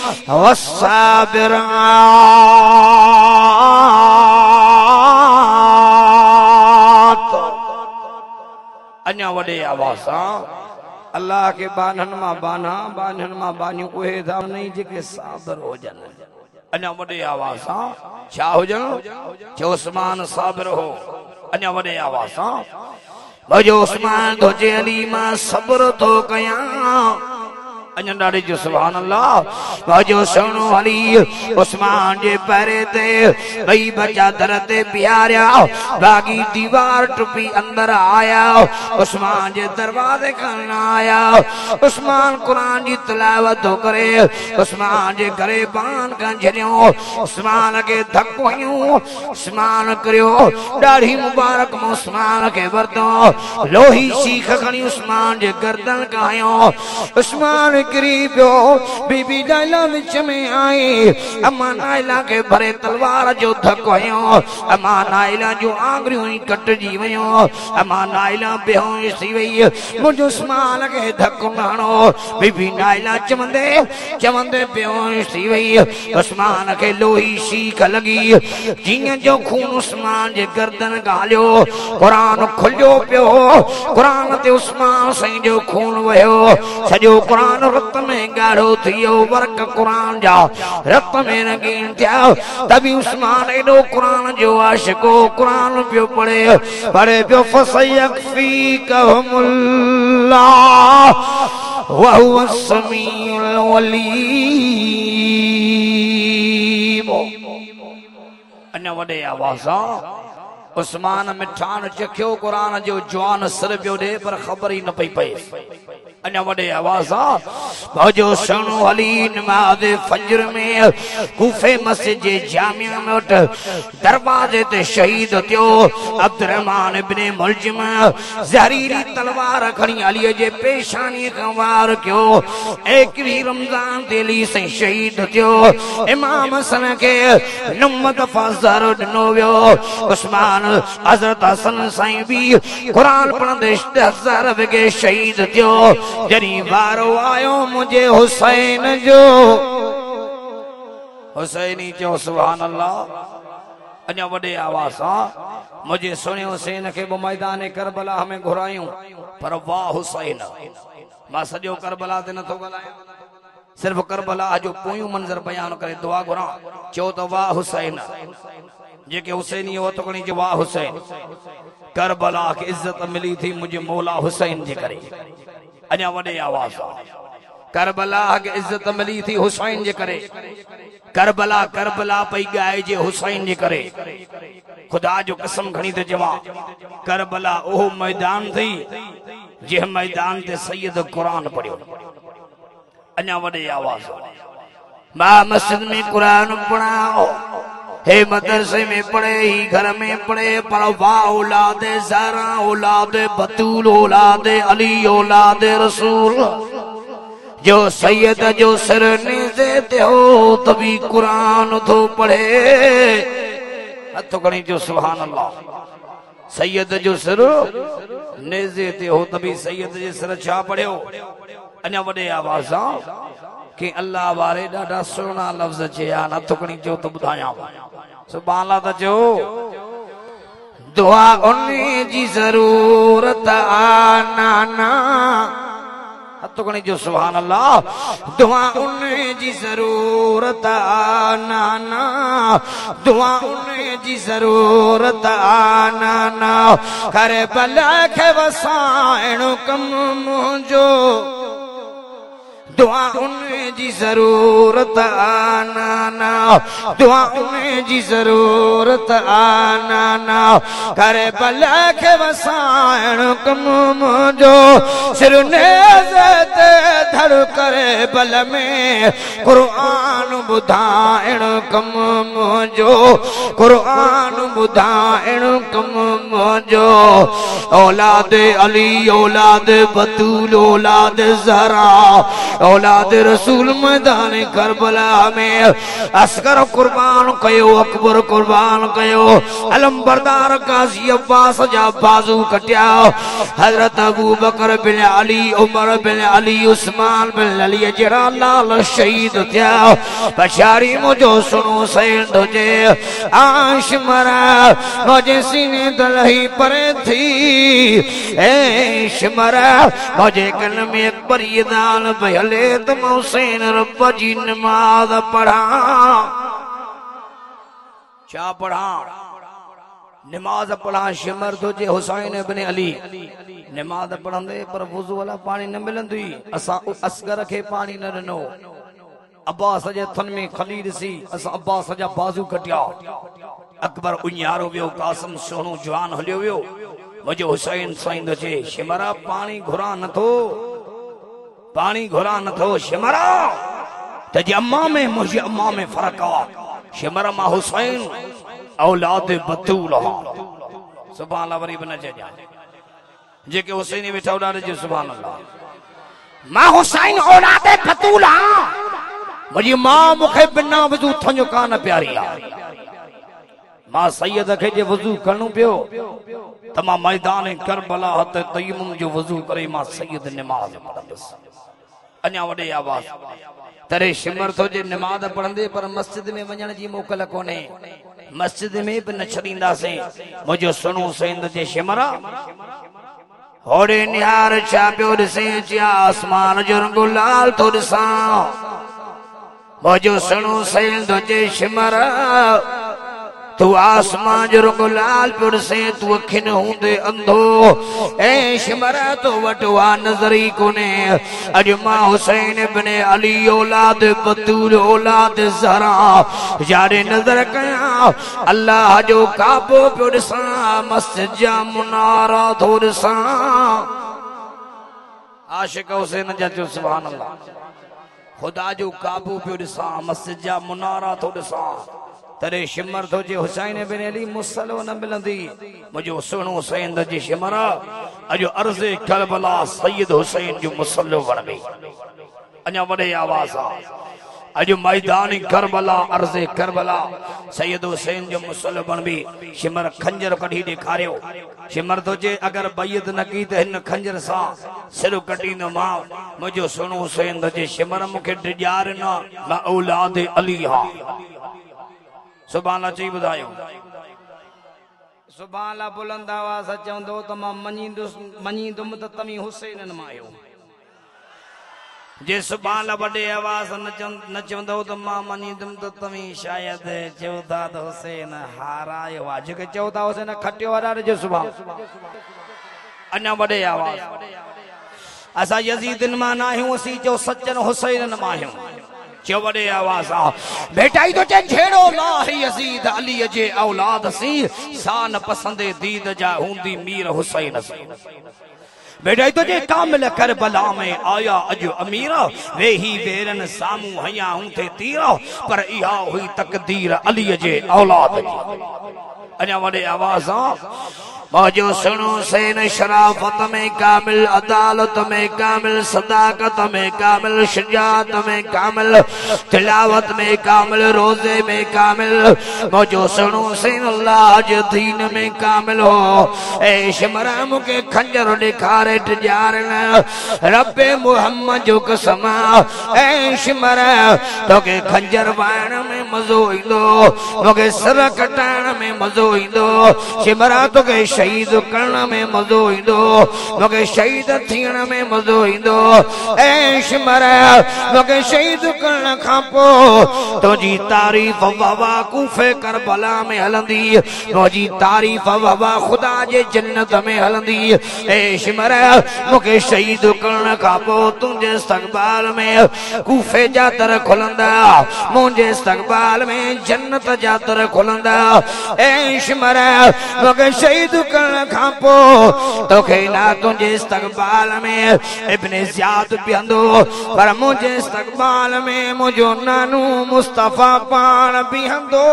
والصابرات अन्या वडे आवाज अल्लाह के बानन मां बाना बानन मां बानियूं उहे धाम नहीं जेके साबिर होजन अन्या वडे आवाज छा होजन जो उस्मान साबिर हो अन्या वडे आवाज मजो उस्मान तो जे अली मां सब्र तो कया अन्या डाले जो सुभान अल्लाह मजो सुनो अली उस्मान जे पैरे ते भई बचा दर ते प्यारिया बागी दीवार टुपी अंदर आया उस्मान जे दरवाजे खन आया उस्मान कुरान जी तिलावत तो करे उस्मान जे करे बान का झरियो उस्मान के धक्कोयूं उस्मान करियो दाढ़ी मुबारक में उस्मान के वरतो लोही सीख खणी उस्मान जे गर्दन कायो उस्मान करीबो बीबी नाइला विच में आई अम्मा नाइला के भरे तलवार जो धक्कोयो अम्मा नाइला जो आंगरियों कट जी वयो अम्मा नाइला बेहोश थी वई मुझो उस्मान के धक्को नानो बीबी नाइला चवंदे चवंदे बेहोश थी वई उस्मान के लोही सीख लगी जियां जो खून उस्मान जे गर्दन गालियो कुरान खुलियो पियो कुरान ते उस्मान साईं जो खून वयो सजो कुरान रत में गाढ़ो थियो वर्क कुरान जा रत में रंगीन थिया तभी उस्मान एडो कुरान जो आशिको कुरान पियो पढ़े पियो फसयकफीकहुमुल्लाह व हुवा समीउल अलीम अन्या वडे आवाज उस्मान मिठान चखियो कुरान जो जवान सिर पियो दे पर खबर ही न पई पए अन्या वडे आवाज मौजो सुनो अली नमाज फजर में कूफे मस्जिद जे जामिया में उठ दरवाजे ते शहीद थियो अब्दुर्रहमान इब्ने मुलजिम ज़हरीरी तलवार खणी अली जे पेशानी खां वार कयो। 21 रमजान ते अली से शहीद थियो। इमाम हसन के 9 दफा ज़हर ॾिनो वियो। उस्मान हज़रत हसन साईं भी कुरान पढ़ंदे ज़हर विगे शहीद थियो। जॾहिं वारो आयो मुझे हुसैन जो हुसैनी जो सुभान अल्लाह अञा वॾे आवाज़ सां मुझे सुने हुसैन के मैदान करबला में घुरायूं पर वाह हुसैन मां सॼो करबला ते नथो ॻाल्हायां सिर्फ करबला जो पोयूं मंज़र बयान करे दुआ घुरां चओ त वाह हुसैन जेके हुसैनी हो तो जो वाह हुसैन करबला के इज्जत मिली थी मुझे मौला हुसैन जे करे। अञा वॾे आवाज़ सां करबला के इज्जत मिली थी हुसैन जे करे। करबला करबला पई गाए जे हुसैन जे करे। खुदा जो कसम खणी ते चवां करबला ओह मैदान थी जे मैदान ते सैयद कुरान पढ़ियो। अञा वॾे आवाज़ मां मस्जिद में कुरान पढ़ाओ हे मदरसे में पढ़े ही घर में पढ़े पर वाह औलाद ज़हरा औलाद बतूल औलाद अली औलाद रसूल जो सैयद जो सिर नेज़े ते हो तभी कुरान तो पढ़े। हथ खणी जो सुभान अल्लाह सैयद जो सिर नेज़े ते हो तभी सैयद जे सिर छा पढ़ियो। अञा वॾे आवाज़ सां कि अल्लाह वारे ॾाढा सुहिणा लफ़्ज़ चया हथ खणी चओ त ॿुधायां सुभान अल्लाह त चओ दुआ उन जी ज़रूरत आ नाना हथ खणी जो सुभान अल्लाह दुआ उन जी ज़रूरत आ नाना दुआ उन जी ज़रूरत आ नाना करे भला खे वसाइण कम मुंहिंजो दुआ उन जी ज़रूरत आ नाना दुआ उन जी ज़रूरत आ नाना करे भला खे वसाइण कम मुंहिंजो सिर नेज़े ते धड़ करे भल में कुरान ॿुधाइण कम मुंहिंजो कुरान ॿुधाइण कम मुंहिंजो। औलाद अली औलाद बतूल औलाद ज़हरा औलाद रसूल मैदान करबला में अस्कर कुर्बान कयो अकबर कुर्बान कयो अलम बरदार काजी अब्बास जा बाजू कटिया हजरत अबू बकर बिन अली उमर बिन अली उस्मान बिन अली जरा लाल शहीद थिया। पछाड़ी मुझो सुनो सैन तुझे आश मरा मुझे सीने दलही परे थी ऐश मरा मुझे कल में अकबर ये दाल भले तुम हुसैन रब जी नमाज पढ़ा क्या पढ़ा नमाज पढ़ा शिमर तुझे हुसैन इब्ने अली नमाज पढ़ंदे पर वुजू वाला पानी न मिलंदी असा असगर के पानी न ॾिनो अब्बास जे थन में खलील सी असा अब्बास जा बाजू कटिया अकबर उन्यारो वियो कासिम सोनो जवान हलियो वियो मुझे हुसैन साईं तुझे शिमरा पानी घुरा नथो पानी घुरा नथो शिमरा तजे अम्मा में मुझे अम्मा में फर्क आ शिमरा मा हुसैन औलाद बतूल सुभान अल्लाह वरी बन जा जेके हुसैनी वेठा औलाद जे सुभान अल्लाह मा हुसैन औलाद बतूल मुझी मां मुखे बिना वजू थन कान प्यारी आ मां सैयद के जे वजू करणो पियो तमा मैदान करबला हत तयम्मुम जो वजू करे मां सैयद नमाज पढ़ंदस। अञा वॾे आवाज़ तरे शिमर तो जे नमाज पढ़ंदे पर मस्जिद में वञण जी मोकल कोने मस्जिद में भी न छॾींदासे मुझो सुनो सेंद जे शिमरा होड़े निहार छा पियो ॾिसे चिया आसमान जो रंग लाल तो ॾिसां मुझो सुनो सेंद जे शिमरा तू आसमान जो रंग लाल पियो से तू अखिन हूंदे अंधो ए शिमरा तो वटवा नजरी कोने अज मां हुसैन इब्ने अली औलाद बतूल औलाद ज़हरा यारे नजर कया अल्लाह जो काबो पियो ॾिसां मस्जिद जा मुनारा थो ॾिसां आशिक हुसैन जा चो सुभान अल्लाह खुदा जो काबू पियो ॾिसां मस्जिद जा मुनारा थो ॾिसां तरे शिमर थो जे हुसैन बिन अली मुसलो न मिलंदी मुझो सुहिणो हुसैन जी शिमर अॼु अर्ज़े करबला सैयद हुसैन जो मुसलो बण गई अञा वॾे आवाज़ आहे अॼु मैदान करबला अर्ज़े करबला सैयद हुसैन जो मुसलो बण बि शिमर खंजर कढी ॾेखारियो शिमर तो जे अगर बैयत न की त हिन खंजर सां सिर कटींदो मां मुझो सुहिणो हुसैन जे शिमर मूंखे डिॼार न मां औलाद अली हा सुभान अल्लाह चई ॿुधायो सुभान अल्लाह बुलंद आवाज़ चवंदो त मां मञींदुमि त तव्हीं हुसैन मां आहियो जे सुभान अल्लाह वॾे आवाज़ न चवंदो त मां मञींदुमि त तव्हीं शायदि चओ था त हुसैन हारायो आहे जेके चओ था हुसैन खटियो आहे जो सुभान अञा वॾे आवाज़ असां यज़ीदन मां न आहियूं असीं जो सचन हुसैन मां आहियूं चो वॾे आवाज़ बेटा तो चे झेड़ो लाही यज़ीद अली जे औलाद सी सान पसंदे दीद जा हूंदी मीर हुसैन सी बेटा तो जे कामिल करबला में आया अजो अमीर वेही बेरन सामू हया हूं थे तीर पर इहा हुई तकदीर अली जे औलाद जी अञा वॾे आवाज़ मौजो सुनो हुसैन शराफत में कामिल अदालत में कामिल सदाकत में कामिल शुजात में कामिल तिलावत में कामिल रोजे में कामिल मौजो सुनो हुसैन अल्लाह जे दीन में कामिल हो ए शिमरा मुके खंजर ॾेखारे टिजारन रब्बे मोहम्मद जो कसम ए शिमरा तोके खंजर वाइण में मज़ो ईंदो मुके सिर कटाइण में मज़ो ईंदो शिमरा तोके शहीद करण में मज़ो ईंदो मूंखे शहीद थियण में मज़ो ईंदो ऐं शिमर मूंखे शहीद करण खां पोइ तुंहिंजी तारीफ़ वाह कूफे करबला में हलंदी तुंहिंजी तारीफ़ वाह ख़ुदा जे जन्नत में हलंदी ऐं शिमर मूंखे शहीद करण खां पोइ तुंहिंजे इस्तक़बाल में कूफे जा दर खुलंदा मुंहिंजे इस्तक़बाल में जन्नत जा दर खुलंदा ऐं शिमर मूंखे शहीद करण खां पोइ तोखे ना तुंहिंजे इस्तक़बाल में इब्ने ज़ियाद बीहंदो पर मुंहिंजे इस्तक़बाल में मुंहिंजो नानू मुस्तफ़ा पाण बीहंदो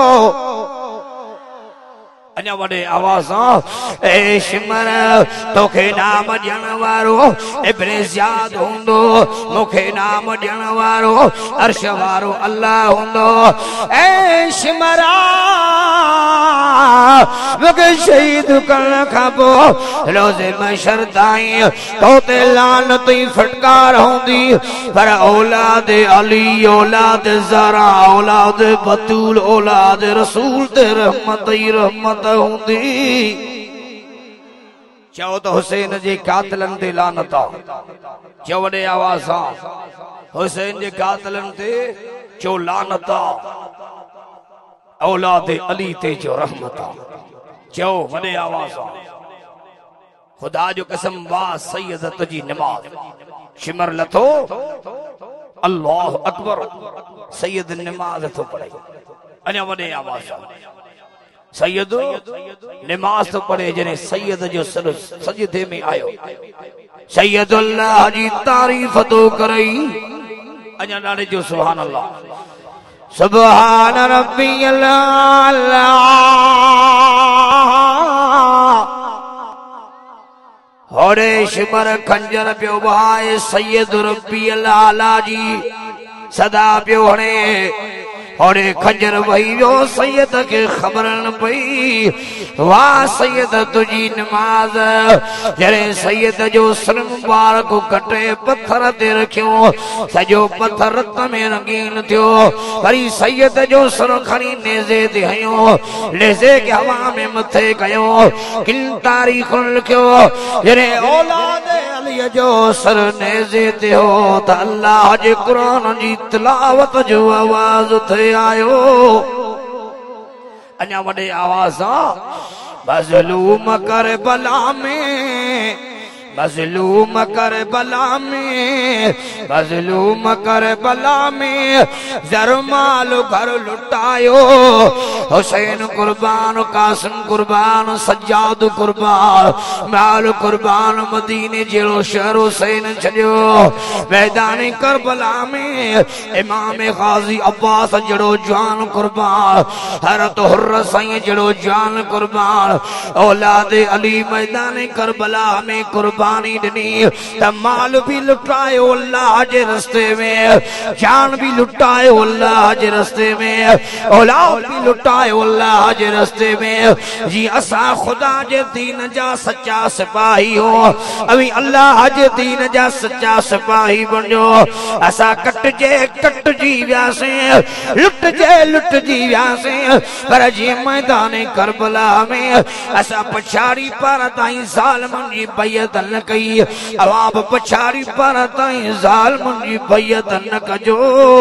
अञा वॾे आवाज़ ए शिमर तोखे नाम ॾियण वारो इब्ने ज़ियाद हूंदो मूंखे नाम ॾियण वारो अर्श वारो अल्लाह हूंदो ए शिमरा मूंखे शहीद करण खां पोइ रोज़े महशर ताईं तोते लानत जी फटकार हूंदी पर औलाद अली औलाद ज़रा औलाद बतूल औलाद रसूल ते रहमत ही रहमत हूंदी चओ त हुसैन जे कातिलन ते लानत चओ वॾे आवाज़ सां हुसैन जे कातिलन ते चो लानत औलाद अली ते जो रहमत चओ वॾे आवाज़ सां खुदा जो कसम वाह सैयद तुझी नमाज शिमर लथो अल्लाह अकबर सैयद नमाज थो पढ़े अञा वॾे आवाज़ सां सैयद नमाज तो पढ़े जने सैयद जो सर सजदे में आयो सैयद अल्लाह जी तारीफ तो करई अञा नाले जो सुभान अल्लाह सुभान रब्बियल आला होरे शिमर खंजर पियो भाई सैयद रब्बियल आला जी सदा पियो हणे और खंजर वही वो सैयद के खबर न पई वाह सैयद तुझी नमाज जरे सैयद जो सर मुबारक कटे पत्थर ते रखियो सजो पत्थर रत में रंगीन थियो वरी सैयद जो सर खणी नेज़े ते हयो नेज़े के हवा में मथे कयो किन तारीख लिखियो जरे औलाद अली जो सर नेज़े ते हो त अल्लाह जे कुरान जी तिलावत जो आवाज थे आयो अञा वॾे आवाज़ मज़लूम करबला में मजलूम करबला में, मजलूम करबला में जरमाल घर लुटायो। हुसैन कुर्बान, कासिम कुर्बान, सज्जाद कुर्बान, माल कुर्बान, मदीने जेड़ो शहर हुसैन छड़ियो। मैदान करबला में इमाम गाजी अब्बास जड़ो जान कुर्बान, हरत हुर्र साईं जड़ो जान कुर्बान। औलाद अली मैदान करबला में कुर्बानी दी, माल भी लुटायो अल्लाह के रस्ते में, जान भी लुटायो अल्लाह के रस्ते में, औलाद भी लुटायो अल्लाह के रस्ते में। जी असा खुदा जे दीन जा सच्चा सिपाही हो, अभी अल्लाह जे दीन जा सच्चा सिपाही बनो। असा कट जी व्यासे, लुट जी व्यासे, पर जी मैदान करबला में असा पछाड़ी पर ताई ज़ालिमन जी बैयत न कई, अवाब पछाड़ी पर ताई ज़ालिमन जी बैयत न कजो।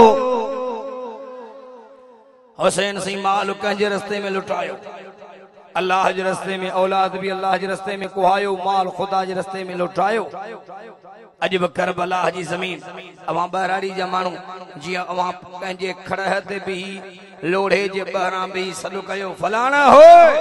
हुसैन सी माल कंहिंजे रस्ते में लुटायो, अल्लाह जे रस्ते में, औलाद भी अल्लाह जे रस्ते में कुहायो, माल खुदा जे रस्ते में लुटायो। अजब करबला जी जमीन अवां बहराड़ी जा मानू जी अवां कंहिंजे खड़ह ते भी लोढ़े जे बहरां भी सॾु कयो फलाना होए,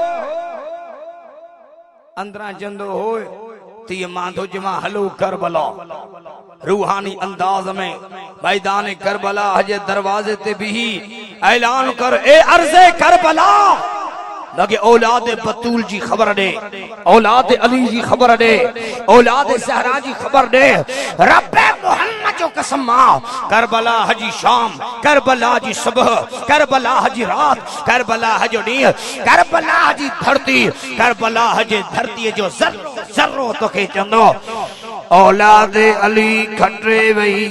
अंदरां जंदो होए तीअं मांधो जमा हलो करबला। रूहानी अंदाज में मैदान करबला जे दरवाजे ते भी ऐलान कर, ए अर्ज़े करबला लगे औलाद बतूल जी खबर दे, औलाद अली जी खबर दे, औलाद सहरा जी खबर दे। रब्बे मोहम्मद जो कसम, करबला हजी शाम, करबला जी सुबह, करबला हजी रात, करबला हजो डी, करबला हजी धरती, करबला हजी धरती जो जर्रो जर्रो तो के चंदो। औलाद अली खटे वही,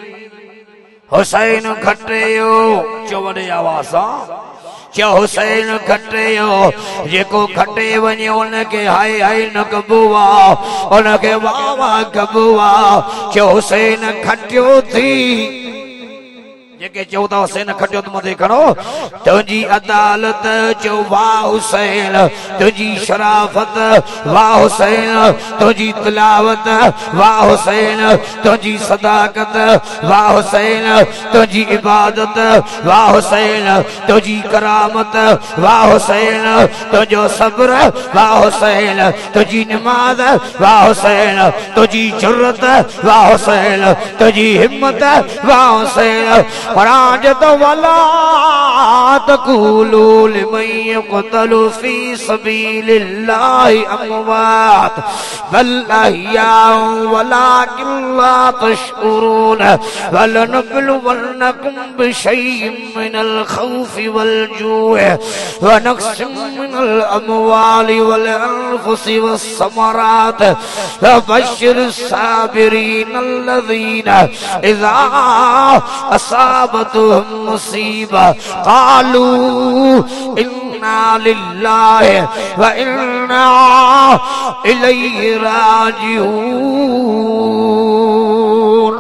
हुसैन खटे यो चवड़े आवाज़ चो हुसैन खटे हो, जेको खटे वने उनके हाय हाय न कबुआ, उनके वाह वाह कबुआ। चो हुसैन खटियो थी, जेके चौथा हुसैन खटियो तुम देखो, तुझी अदालत चो वाह हुसैन, तुझी शराफत वाह हुसैन, तुझी तिलावत वाह हुसैन, तुझी सदाकत वाह हुसैन, तुझी इबादत वाह हुसैन, तुझी करामत वाह हुसैन, तुझो सब्र वाह हुसैन, तुझी नमाज वाह हुसैन, तुझी जुर्रत वाह हुसैन, तुझी हिम्मत वाह हुसैन। फराजत वला तकूलू लिमन यक़तलु फी सबीलिल्लाहि अमवात बल अहयाउ वलाकिन ला तशउरून वलनबलुवन्नकुम बिशैइन मिनल खौफि वल जूअ व नक्सिम मिनल अमवालि वल अनफुसि वस समरात वबश्शिरिस साबिरीन अल्लज़ीना इज़ा असाबतहुम मुसीबा क़ालू इन्ना लिल्लाहि व इन्ना इलैहि राजिऊन।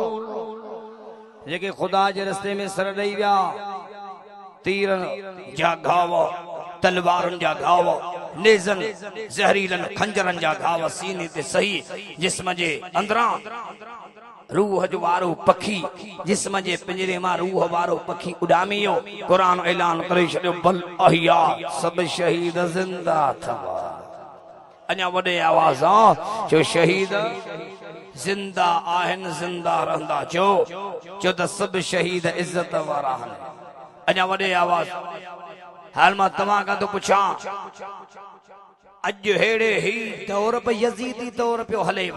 जेके खुदा जे रस्ते में सर ॾेई विया, तीरन जा घाव, तलवारन जा घाव, नेज़न ज़हरीलन खंजरन जा घाव सीने ते सही, जिस्म जे अंदरां रूह जो वारो पखी, जिस्म जे पिंजरे मां रूह वारो पखी उडामियो। कुरान ऐलान करे छॾियो, बल अहिया, सब शहीद जिंदा थवा। अञा वॾे आवाज़ जो शहीद जिंदा आहिनि, जिंदा रहंदा। चो त सब शहीद इज्जत वारा आहिनि। अञा वॾे आवाज़ हाल मां तव्हां खां थो पुछां, अॼु हेड़े ही दौर पे यजीदी दौर पियो हले,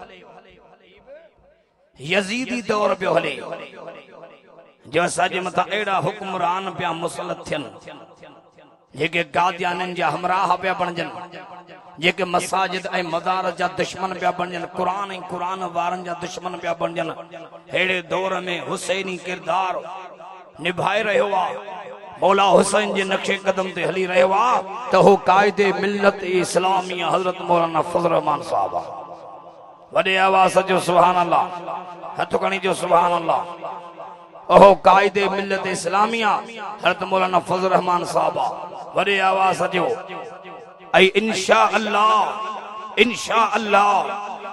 यजीदी दौर पियो हले, जो असांजे मथां अहिड़ा हुक्मरान पिया मुसलत थियनि, जेके गादियाननि जा हमराह पिया बणजनि, जेके मसाजिद ऐं मदार जा दुश्मन पिया बणजनि, क़ुरान ऐं क़ुरान वारनि जा दुश्मन पिया बणजनि। अहिड़े दौर में हुसैनी किरदार निभाए रहियो आहे, मौला हुसैन जे नक्शे कदम ते हली रहियो आहे, त हो कायदे मिल्लत इस्लामी हज़रत मौलाना फज़ल रहमान साहब आहे। वॾे आवाज़ जो सुभान अल्लाह, हथ खणी जो सुभान अल्लाह। ओहो कायदे मिल्लत इस्लामिया हज़रत मौलाना फज़ल रहमान साहब आहे। वॾे आवाज़ जो ऐं इंशा अल्लाह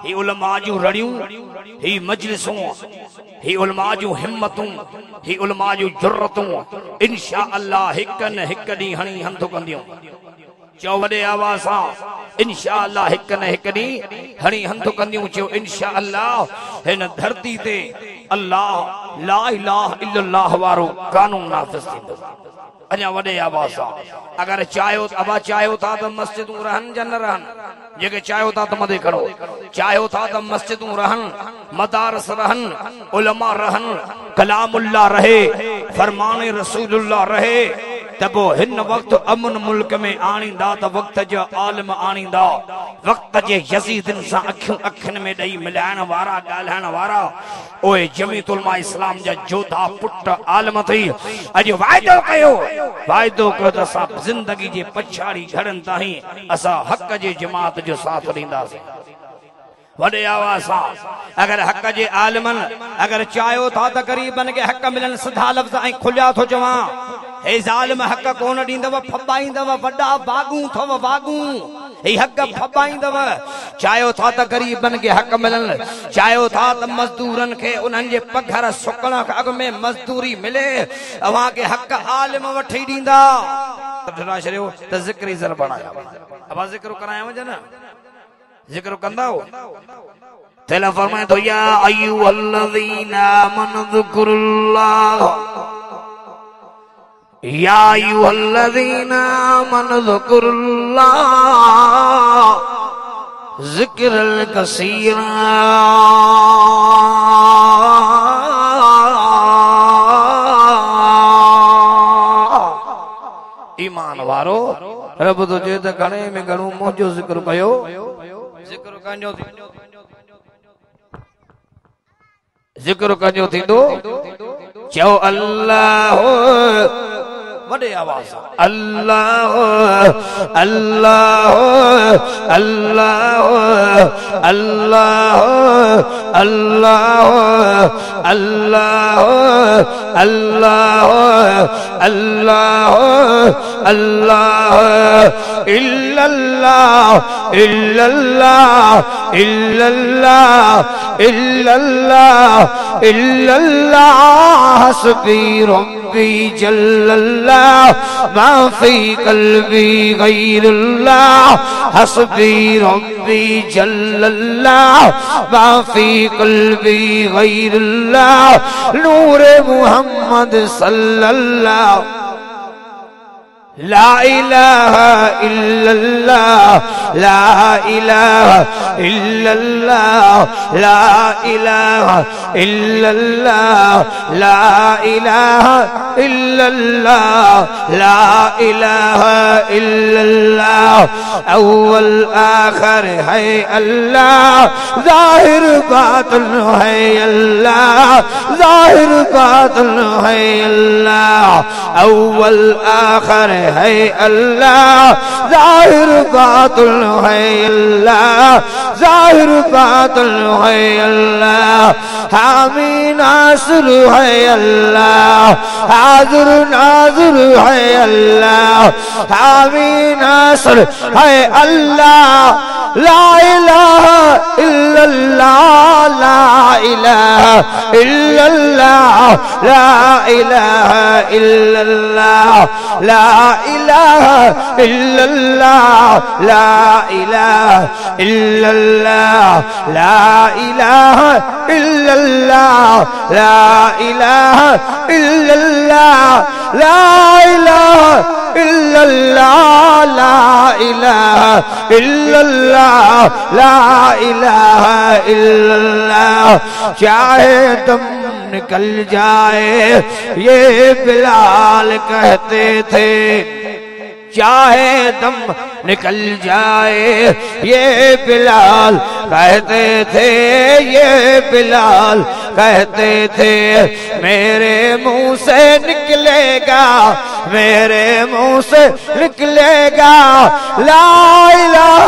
ही उलमा जूं रड़ियूं, ही मजलिसूं, ही उलमा जूं हिम्मतूं, ही उलमा जूं जुर्रतूं इंशा अल्लाह हिक न हिक ॾींहुं हणी हंधु कंदियूं। चओ वॾे आवाज़ सां इंशा अल्लाह हिक न हिक ॾींहुं हणी हंधु कंदियूं। चओ इंशा अल्लाह हिन धरती ते अल्लाह ला इलाहा इल्लल्लाह वारो कानून नाफ़िज़ थींदो। अञा वॾे आवाज़ सां अगर चाहियो अबा चाहियो था त मस्जिदूं रहनि या न रहनि, जेके चाहियो था त मदे करो, चाहियो था त मस्जिदूं रहनि, मदारस रहनि, उलमा रहनि, कलामुल्लाह रहे, फरमाने रसूलुल्लाह रहे, त पोइ हिन वक्त अमन मुल्क में आणींदा त वक्त जो आलिम आणींदा, वक्त जे यज़ीदन सां अखियूं अखियुनि में ॾेई मिलाइण वारा ॻाल्हाइण वारा ओए जमीअत उलमा इस्लाम जा जोधा पुट आलिम थी अॼु वाइदो कयो त असां ज़िंदगी जे पछाड़ी घड़नि ताईं असां हक़ जे जमात जो साथ ॾींदासीं। वॾे आवाज़ सां अगर हक़ जे आलिमन अगर चाहियो था त ग़रीबन खे हक़ मिलनि, सिधा लफ़्ज़ ऐं खुलिया थो चवां, हे ज़ालिम हक़ कोन ॾींदव, फॿाईंदव, वॾा बागूं अथव बागूं, ही हक़ फॿाईंदव। चाहियो था त ग़रीबन खे हक़ मिलनि, चाहियो था त मज़दूरनि खे उन्हनि जे पघर सुकण खां अॻु में मज़दूरी मिले, अव्हां खे हक़ आलिम वठी ॾींदा। ॾिठा छॾियो त ज़िक्र ज़र बणाया, अब ज़िक्र करायांव न, ज़िक्र कंदा हो तेला फरमाए तो या अय्युहल्लज़ीना आमनु ज़कुरुल्लाह, या अय्युहल्लज़ीना आमनु ज़कुरुल्लाह ज़िक्रन कसीरा। ईमान वारो रब तो जे त घणे में घणो मुंहिंजो ज़िक्र कयो, ज़िक्र कंजो ज़िक्र कंजो थींदो। चओ अल्लाह, वॾे आवाज़ अल्लाह अल्लाह अल्लाह अल्लाह अल्लाह अल्लाह अल्लाह अल्लाह अल्लाह इल्लल्लाह इल्लल्लाह इल्लल्लाह इल्लल्लाह इल्लल्लाह हस्बी रब्बी जल्लल्लाह मा फी क़ल्बी गैरुल्लाह, हस्बी रब्बी जल्लल्लाह मा फी क़ल्बी गैरुल्लाह, नूरे मुहम्मद सल्लल्लाह ला इलाहा इल्लल्लाह ला इलाहा इल्लल्लाह ला इलाहा इल्लल्लाह ला इलाहा इल्लल्लाह ला इलाहा इल्लल्लाह। अव्वल आखिर है अल्लाह, ज़ाहिर बातिन है अल्लाह, ज़ाहिर बातिन है अल्लाह। अव्वल आखिर है अल्लाह, ज़ाहिर बातिन है अल्लाह, ज़ाहिर बातिन है अल्लाह। हामी नासिर है अल्लाह, हाज़िर नाज़िर है अल्लाह, हामी नासिर है अल्लाह। ला इलाहा इल्लल्लाह ला इलाहा इल्लल्लाह ला इलाहा इल्लल्लाह ला इलाहा इल्लल्लाह ला इलाहा इल्लल्लाह ला इलाहा इल्लल्लाह ला इलाहा इल्लल्लाह ला इलाहा इल्लल्लाह ला इलाहा इल्लल्लाह ला इलाहा इल्लल्लाह। चाहे दम निकल जाए ये बिलाल कहते थे, चाहे दम निकल जाए ये बिलाल कहते थे, ये बिलाल कहते थे। मेरे मुंह से निकलेगा, मेरे मुंह से निकलेगा ला इलाहा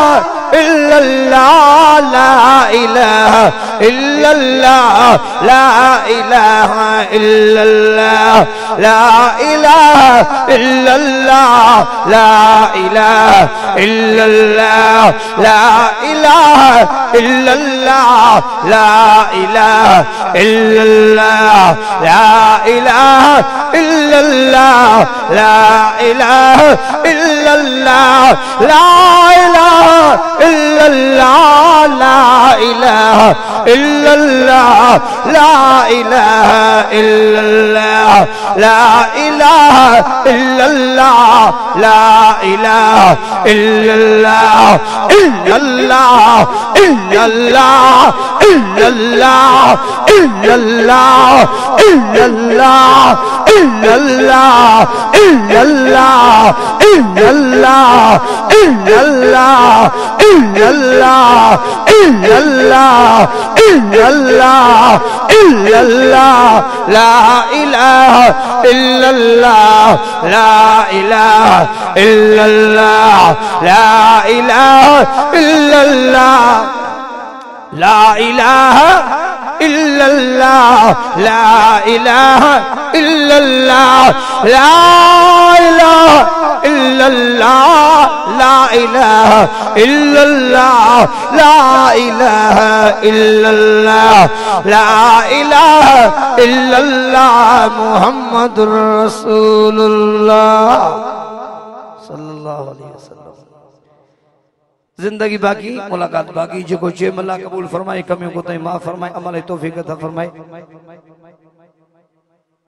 इल्लल्लाह ला इलाहा इल्लल्लाह ला इलाहा इल्लल्लाह ला इलाहा इल्लल्लाह ला इलाहा इल्लल्लाह ला इलाहा इल्लल्लाह ला इलाहा इल्लल्लाह ला इलाहा इल्लल्लाह ला इलाहा इल्लल्लाह ला इलाहा इल्लल्लाह ला इलाहा इल्लल्लाह ला इलाहा इल्लल्लाह ला इलाहा इल्लल्लाह ला इलाहा इल्लल्लाह इल्लल्लाह इल्लल्लाह इल्लल्लाह इल्लल्लाह इल्लल्लाह इल्लल्लाह इल्लल्लाह इल्लल्लाह इल्लल्लाह इल्लल्लाह इल्लल्लाह इल्लल्लाह इल्लल्लाह ला इलाहा इल्लल्लाह ला इलाहा इल्लल्लाह ला इलाहा इल्लल्लाह ला इलाहा इल्लल्लाह ला इलाहा इल्लल्लाह ला इलाहा इल्लल्लाह ला इलाहा इल्लल्लाह ला इलाहा इल्लल्लाह ला इलाहा इल्लल्लाह मुहम्मदुर रसूलुल्लाह सल्लल्लाहु अलैहि वसल्लम। जिंदगी बाकी मुलाकात बाकी जो को चे मल्ला कबूल फरमाए कमियों को तय माफ फरमाए अमल तौफीक अता फरमाए।